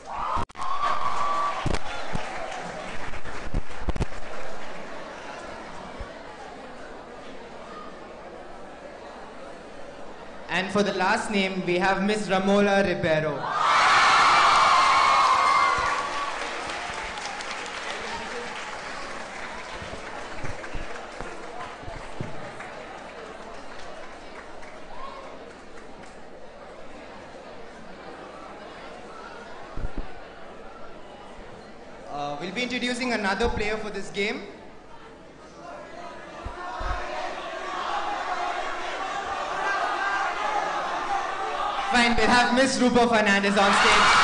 And for the last name, we have Miss Ramola Ribeiro. We'll be introducing another player for this game. Fine, we'll have Miss Rupa Fernandez on stage.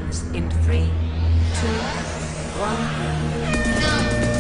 begins in 3, 2, 1.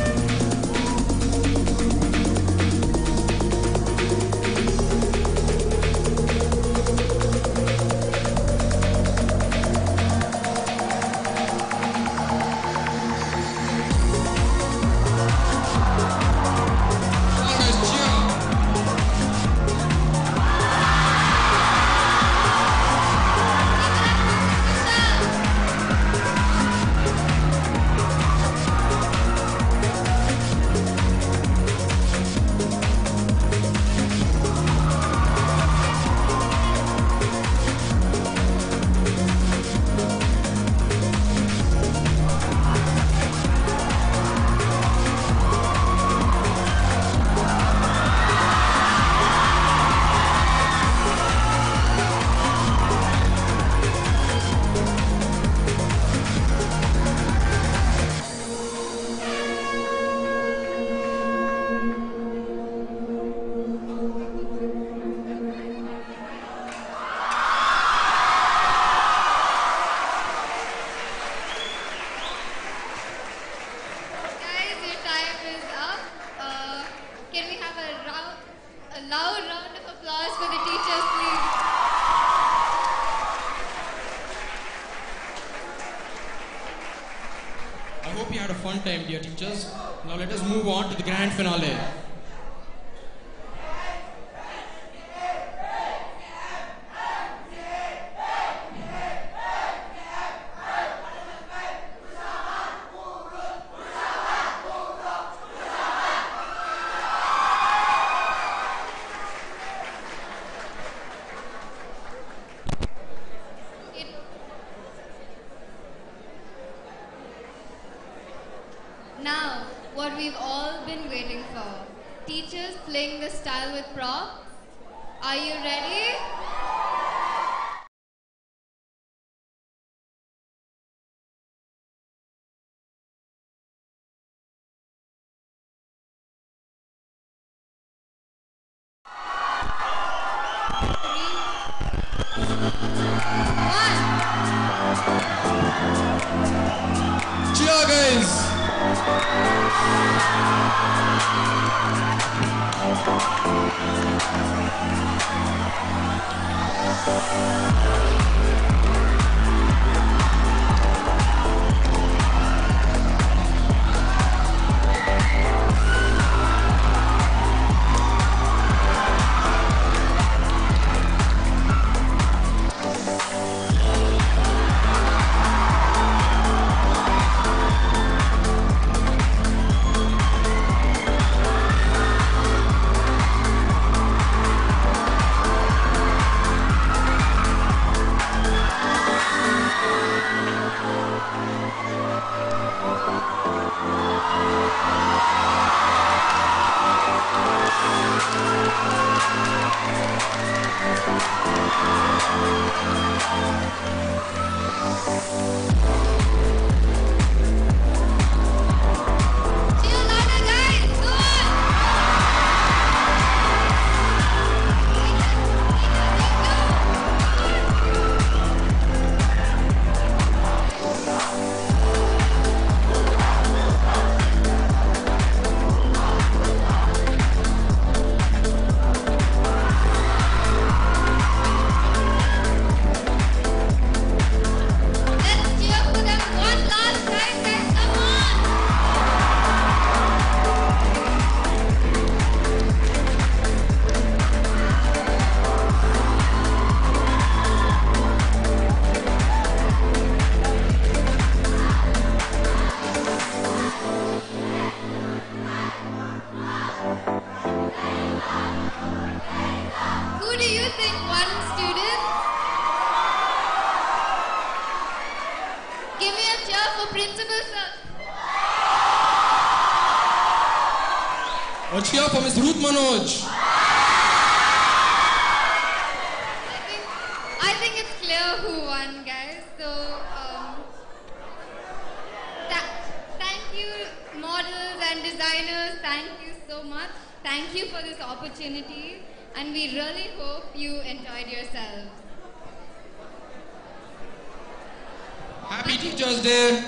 Fun time, dear teachers. Now let us move on to the grand finale. Now, what we've all been waiting for. Teachers playing the style with props. Are you ready? Cheer, guys! Who do you think won, students? Give me a cheer for Principal Sir. A cheer for Ms. Ruth Manoj. I think it's clear who won, guys. So, thank you, models and designers. Thank you so much. Thank you for this opportunity. And we really hope you enjoyed yourselves. Happy Teachers Day.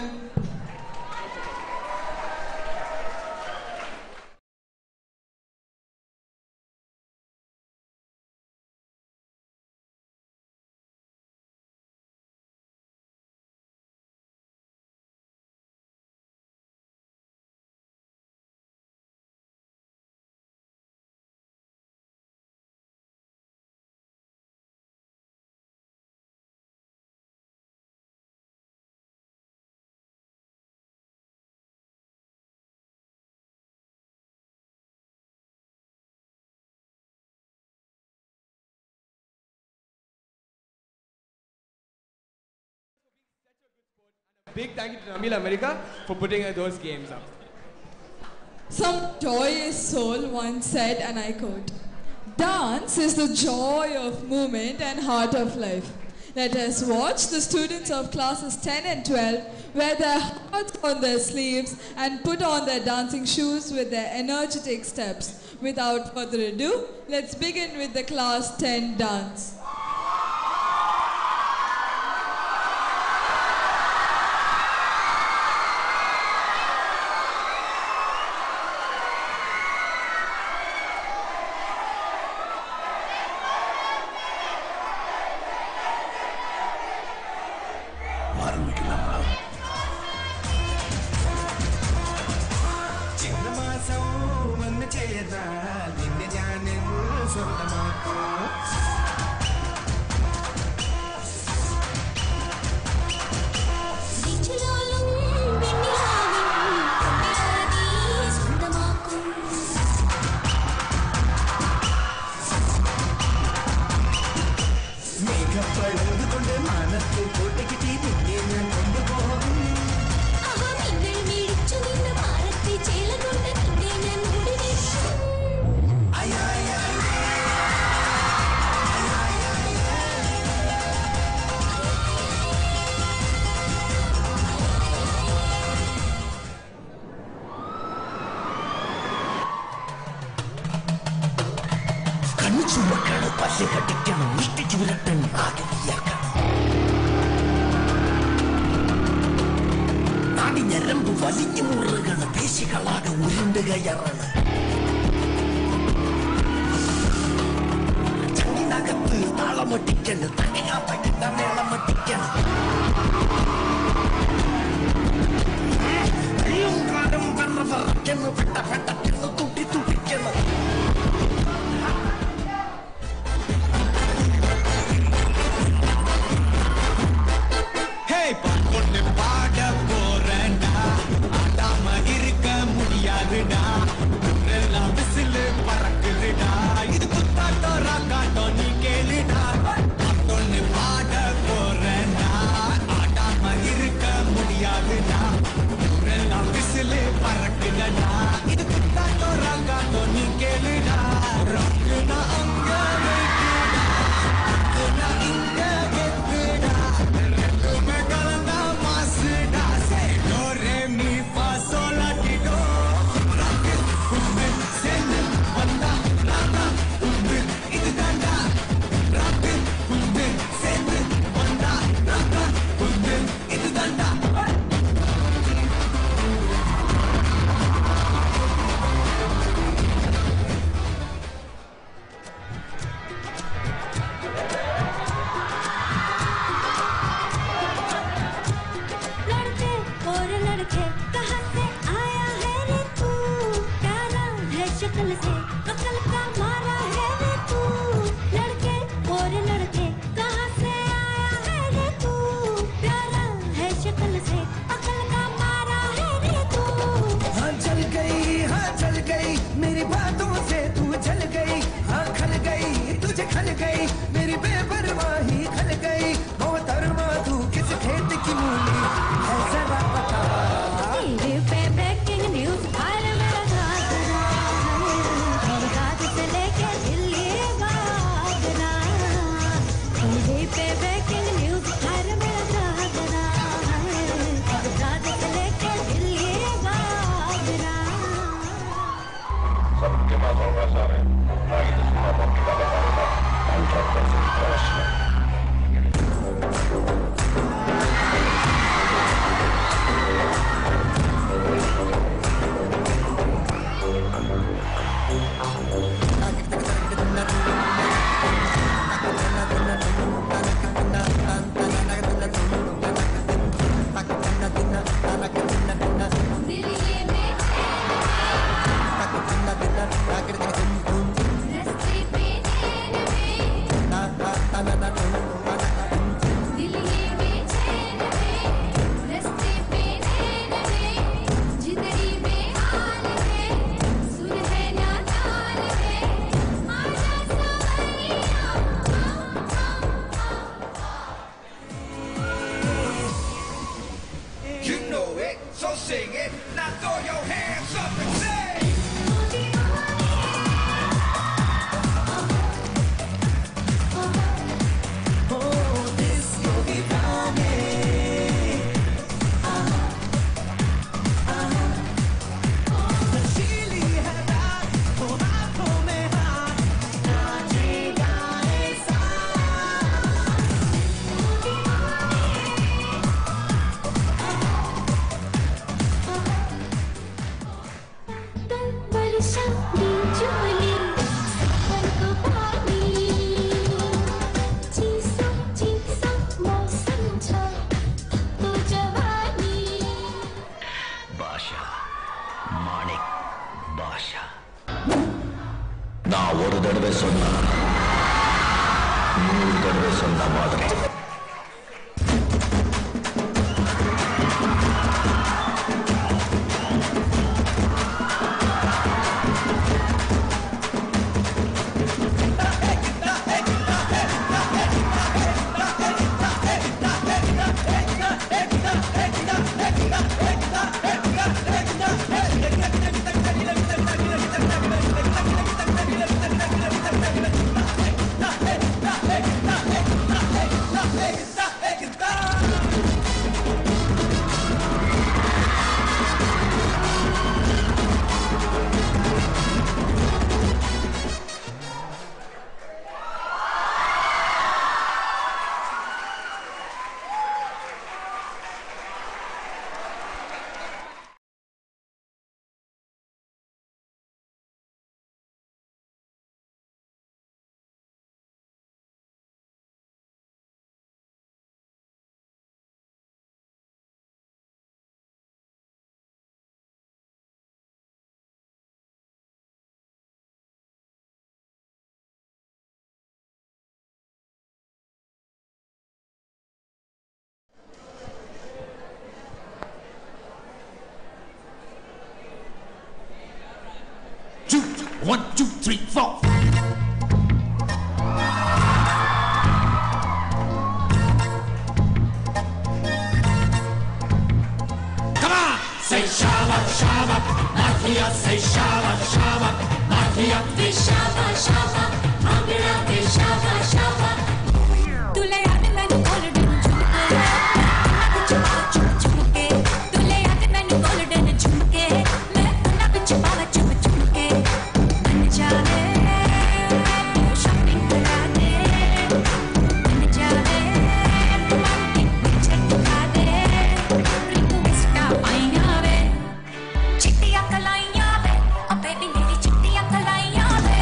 Big thank you to Namil America for putting those games up. Some joyous soul once said, and I quote, "Dance is the joy of movement and heart of life." Let us watch the students of classes 10 and 12 wear their hearts on their sleeves and put on their dancing shoes with their energetic steps. Without further ado, let's begin with the class 10 dance. throw your hands up and say. Oh, disco divane. नशीली है रात, वो हाथों में हाथ, नाचेगा ऐसा. बरसाती चोली मन को पानी चीसा चीसा मौसम छा तो जवानी பாஷா மாணிக் பாஷா நான் ஒரு தடவை சொன்னா 100 தடவை சொன்ன மாதிரி One, two, three, four. Come on! Say shava, shava, Makia, say shava, shava, Makia. Shava shava Angra ke shava shava Tule yaad mainu golden jhumke Anna vich paava chum chumke Tule yaad mainu golden jhumke Main anna vich paava chum chumke Ban jaane shopping kara de Ban jaane romantic picture dikha de Request aaiya ve chittiya kalaiya ve oh baby meri chittiya kalaiya ve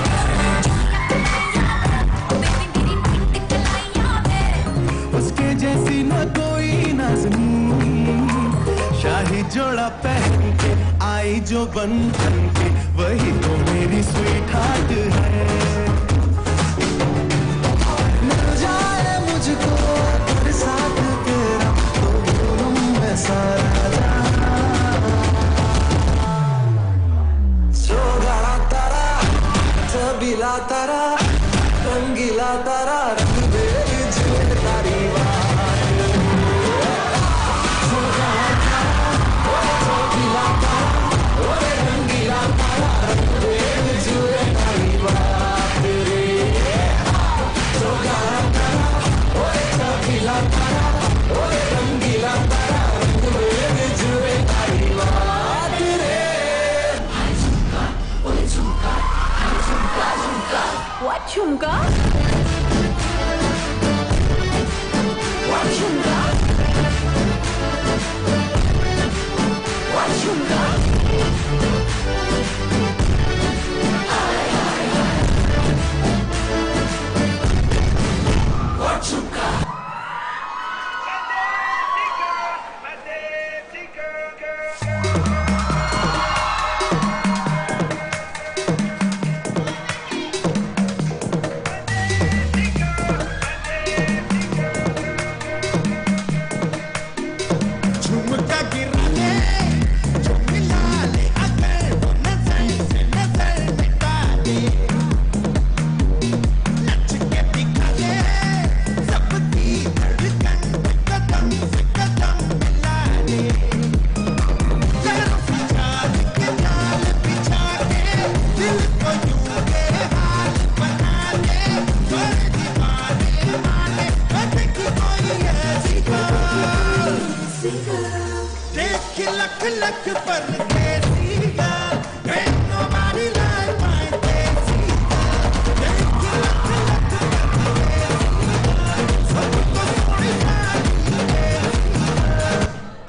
उसके जैसी न कोई नाज़नी शाही जोड़ा पहन के आई जो बन के वही तो मेरी स्वीट हार्ट है मिल जाए मुझको अगर साथ तेरा तो बोलूं मैं सारा जहां सोगड़ा तारा तबीला तारा रंगीला तारा रंग दे मुझे तारी बात सोगड़ा तारा तबीला तारा ओए रंगीला तारा रंग दे मुझे तारी बात रे सोगड़ा तारा ओए तबीला तारा ओए रंगीला तारा रंग दे देख लख लख पर देसीगा ain't nobody like my देसीगा देख लख लख पर देसीगा सबको छोड़ जाती देसीगा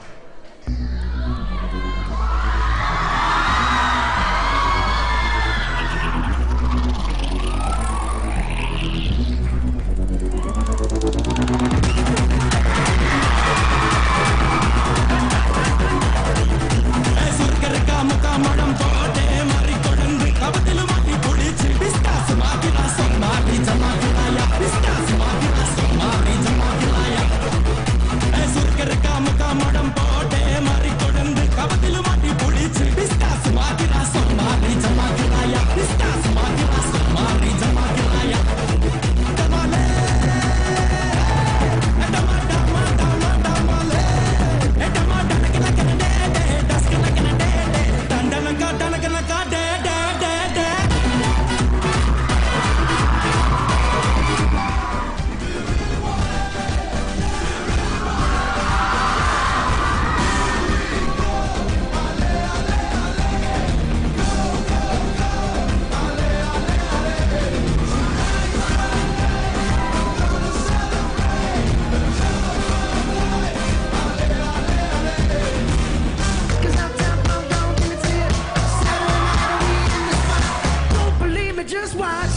Just watch.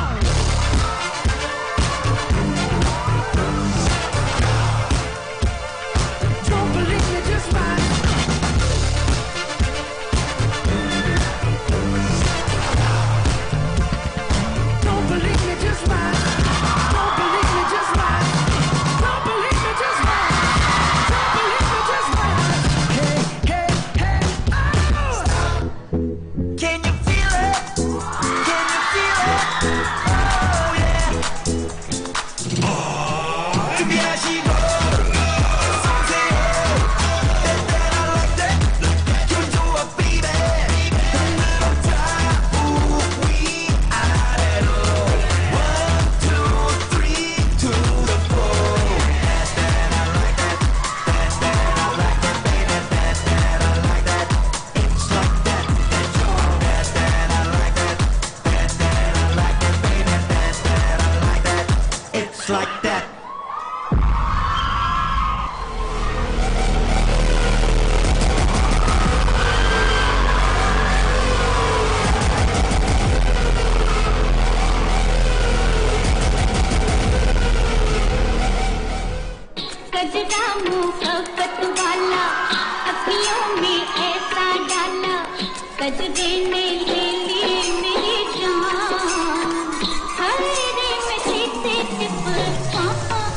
Don't believe me, just watch. Don't believe me, just watch. Don't believe me, just watch. Don't believe me, just watch. Don't believe me, just watch. Hey, hey, hey, oh! Stop. Can you feel it? Can you feel it? Oh yeah. Oh, yeah, she goes. Some say hey, that I like that. You do a baby. A little time, ooh, we out it all. 1, 2, 3 to the 4. That I like that. That I like that, baby. That I like that. It's like that. That I like that. That I like that, baby. That I like that. It's like that. गजरा मुहब्बत वाला अखियों में ऐसा डाला गजरे ने ले ली मेरी जान हर रे में जीते टिप गजरा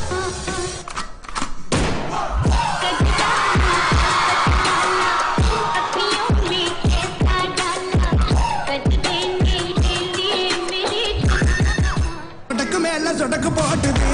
मुहब्बत वाला अखियों में ऐसा डाला गजरे ने ले ली मेरी जान झटक मेला झटक पोट दे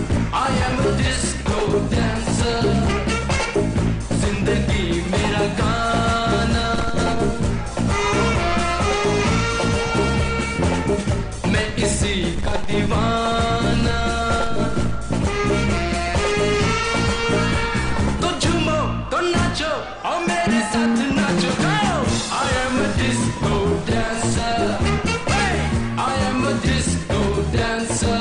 I am a disco dancer. जिंदगी मेरा गाना, मैं इसी का दीवाना. तो झूमो तो नाचो और मेरे साथ नाचो. Go! I am a disco dancer. Hey! I am a disco dancer.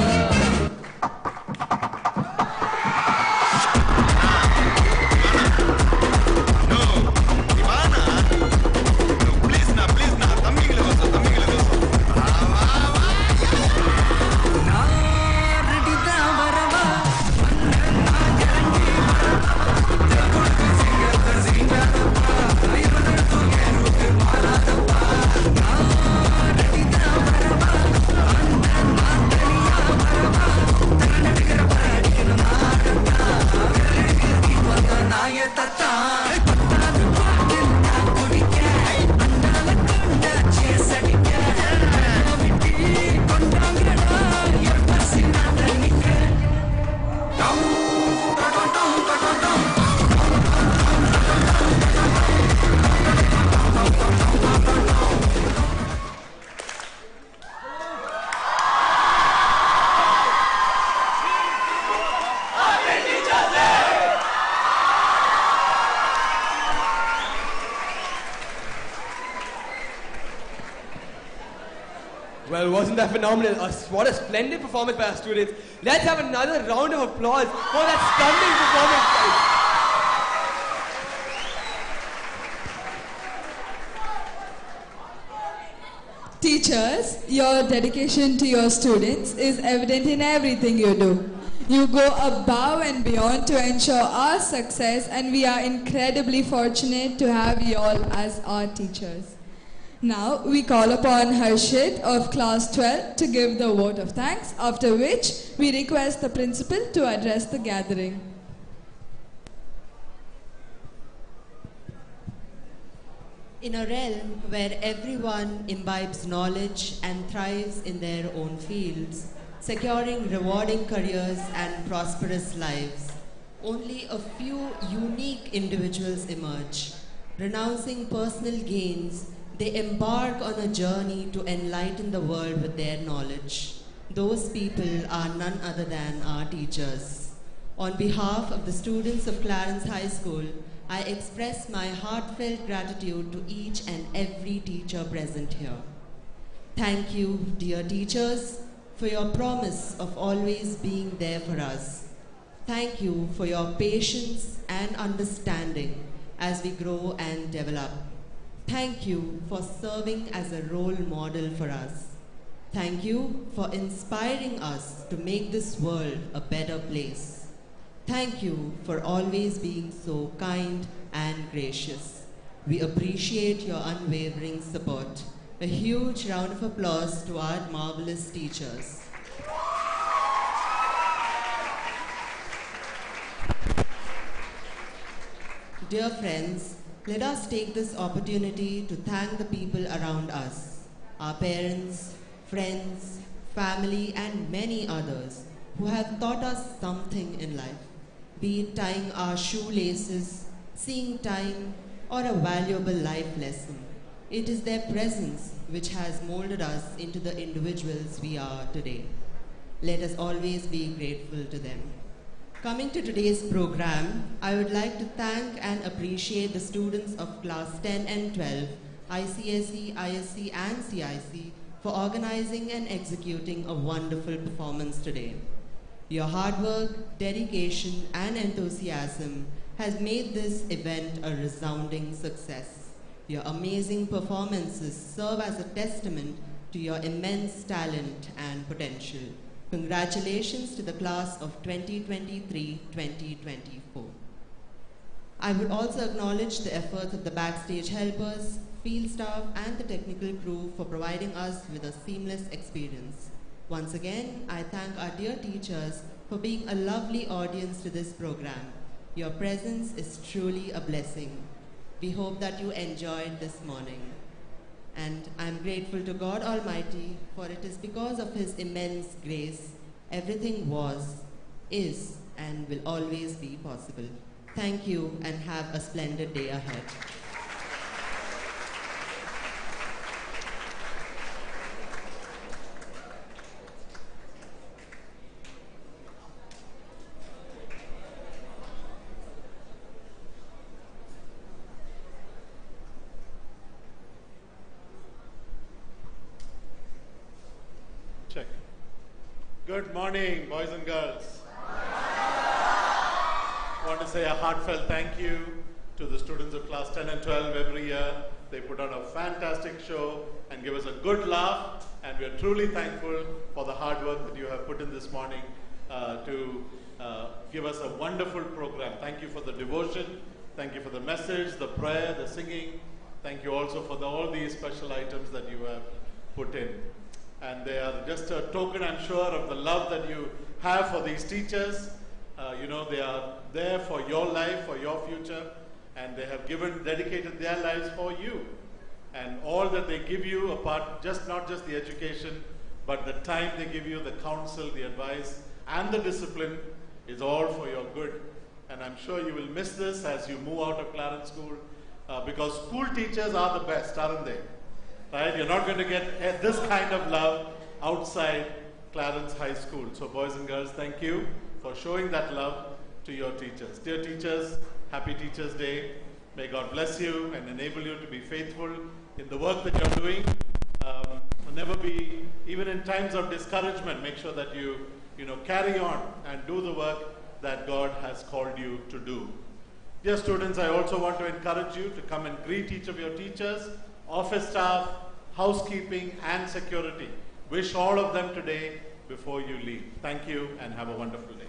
Well, wasn't that phenomenal? What a splendid performance by our students. Let's have another round of applause for that stunning performance, guys. Teachers, your dedication to your students is evident in everything you do. You go above and beyond to ensure our success, and we are incredibly fortunate to have you all as our teachers. Now, we call upon Harshit of class 12 to give the vote of thanks, after which we request the principal to address the gathering. In a realm where everyone imbibes knowledge and thrives in their own fields, securing rewarding careers and prosperous lives, only a few unique individuals emerge. Renouncing personal gains, they embark on a journey to enlighten the world with their knowledge. Those people are none other than our teachers. On behalf of the students of Clarence High School, I express my heartfelt gratitude to each and every teacher present here. Thank you, dear teachers, for your promise of always being there for us. Thank you for your patience and understanding as we grow and develop. Thank you for serving as a role model for us. Thank you for inspiring us to make this world a better place. Thank you for always being so kind and gracious. We appreciate your unwavering support. A huge round of applause to our marvelous teachers. Dear friends, let us take this opportunity to thank the people around us, our parents, friends, family, and many others who have taught us something in life, be it tying our shoelaces, seeing time, or a valuable life lesson. It is their presence which has molded us into the individuals we are today. Let us always be grateful to them. Coming to today's program, I would like to thank and appreciate the students of class 10 and 12, ICSE, ISC, and CIC for organizing and executing a wonderful performance today. Your hard work, dedication, and enthusiasm has made this event a resounding success. Your amazing performances serve as a testament to your immense talent and potential. Congratulations to the class of 2023-2024. I would also acknowledge the efforts of the backstage helpers, field staff, and the technical crew for providing us with a seamless experience. Once again, I thank our dear teachers for being a lovely audience to this program. Your presence is truly a blessing. We hope that you enjoyed this morning. And I'm grateful to God Almighty, for it is because of His immense grace everything was is, and will always be possible. Thank you and have a splendid day ahead. Check. Good morning, boys and girls. I want to say a heartfelt thank you to the students of class 10 and 12 every year. They put on a fantastic show and give us a good laugh, and we are truly thankful for the hard work that you have put in this morning to give us a wonderful program. Thank you for the devotion. Thank you for the message, the prayer, the singing. Thank you also for all these special items that you have put in. And they are just a token, I'm sure, of the love that you have for these teachers. They are there for your life, for your future, and they have dedicated their lives for you. And all that they give you, apart, not just the education, but the time they give you, the counsel, the advice, and the discipline, is all for your good. And I'm sure you will miss this as you move out of Clarence School, because school teachers are the best, aren't they? Right? You're not going to get this kind of love outside Clarence High School. So boys and girls, thank you for showing that love to your teachers. Dear teachers, happy Teachers Day. May God bless you and enable you to be faithful in the work that you're doing. Never be, even in times of discouragement, make sure that you carry on and do the work that God has called you to do. Dear students, I also want to encourage you to come and greet each of your teachers, office staff, housekeeping, and security. Wish all of them today before you leave. Thank you and have a wonderful day.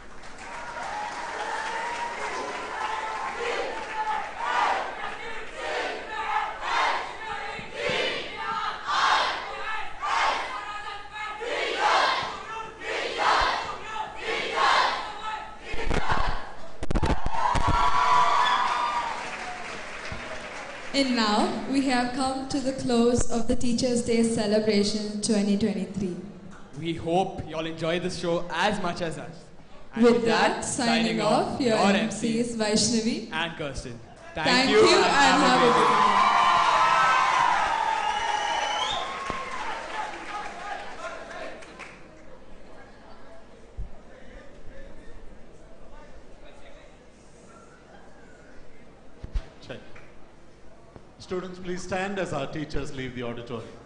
And now we have come to the close of the Teachers' Day celebration 2023. We hope you all enjoy this show as much as us. And With that, signing off, your MCs Vaishnavi and Kirsten. Thank you and have a good day. Check. Students, please stand as our teachers leave the auditorium.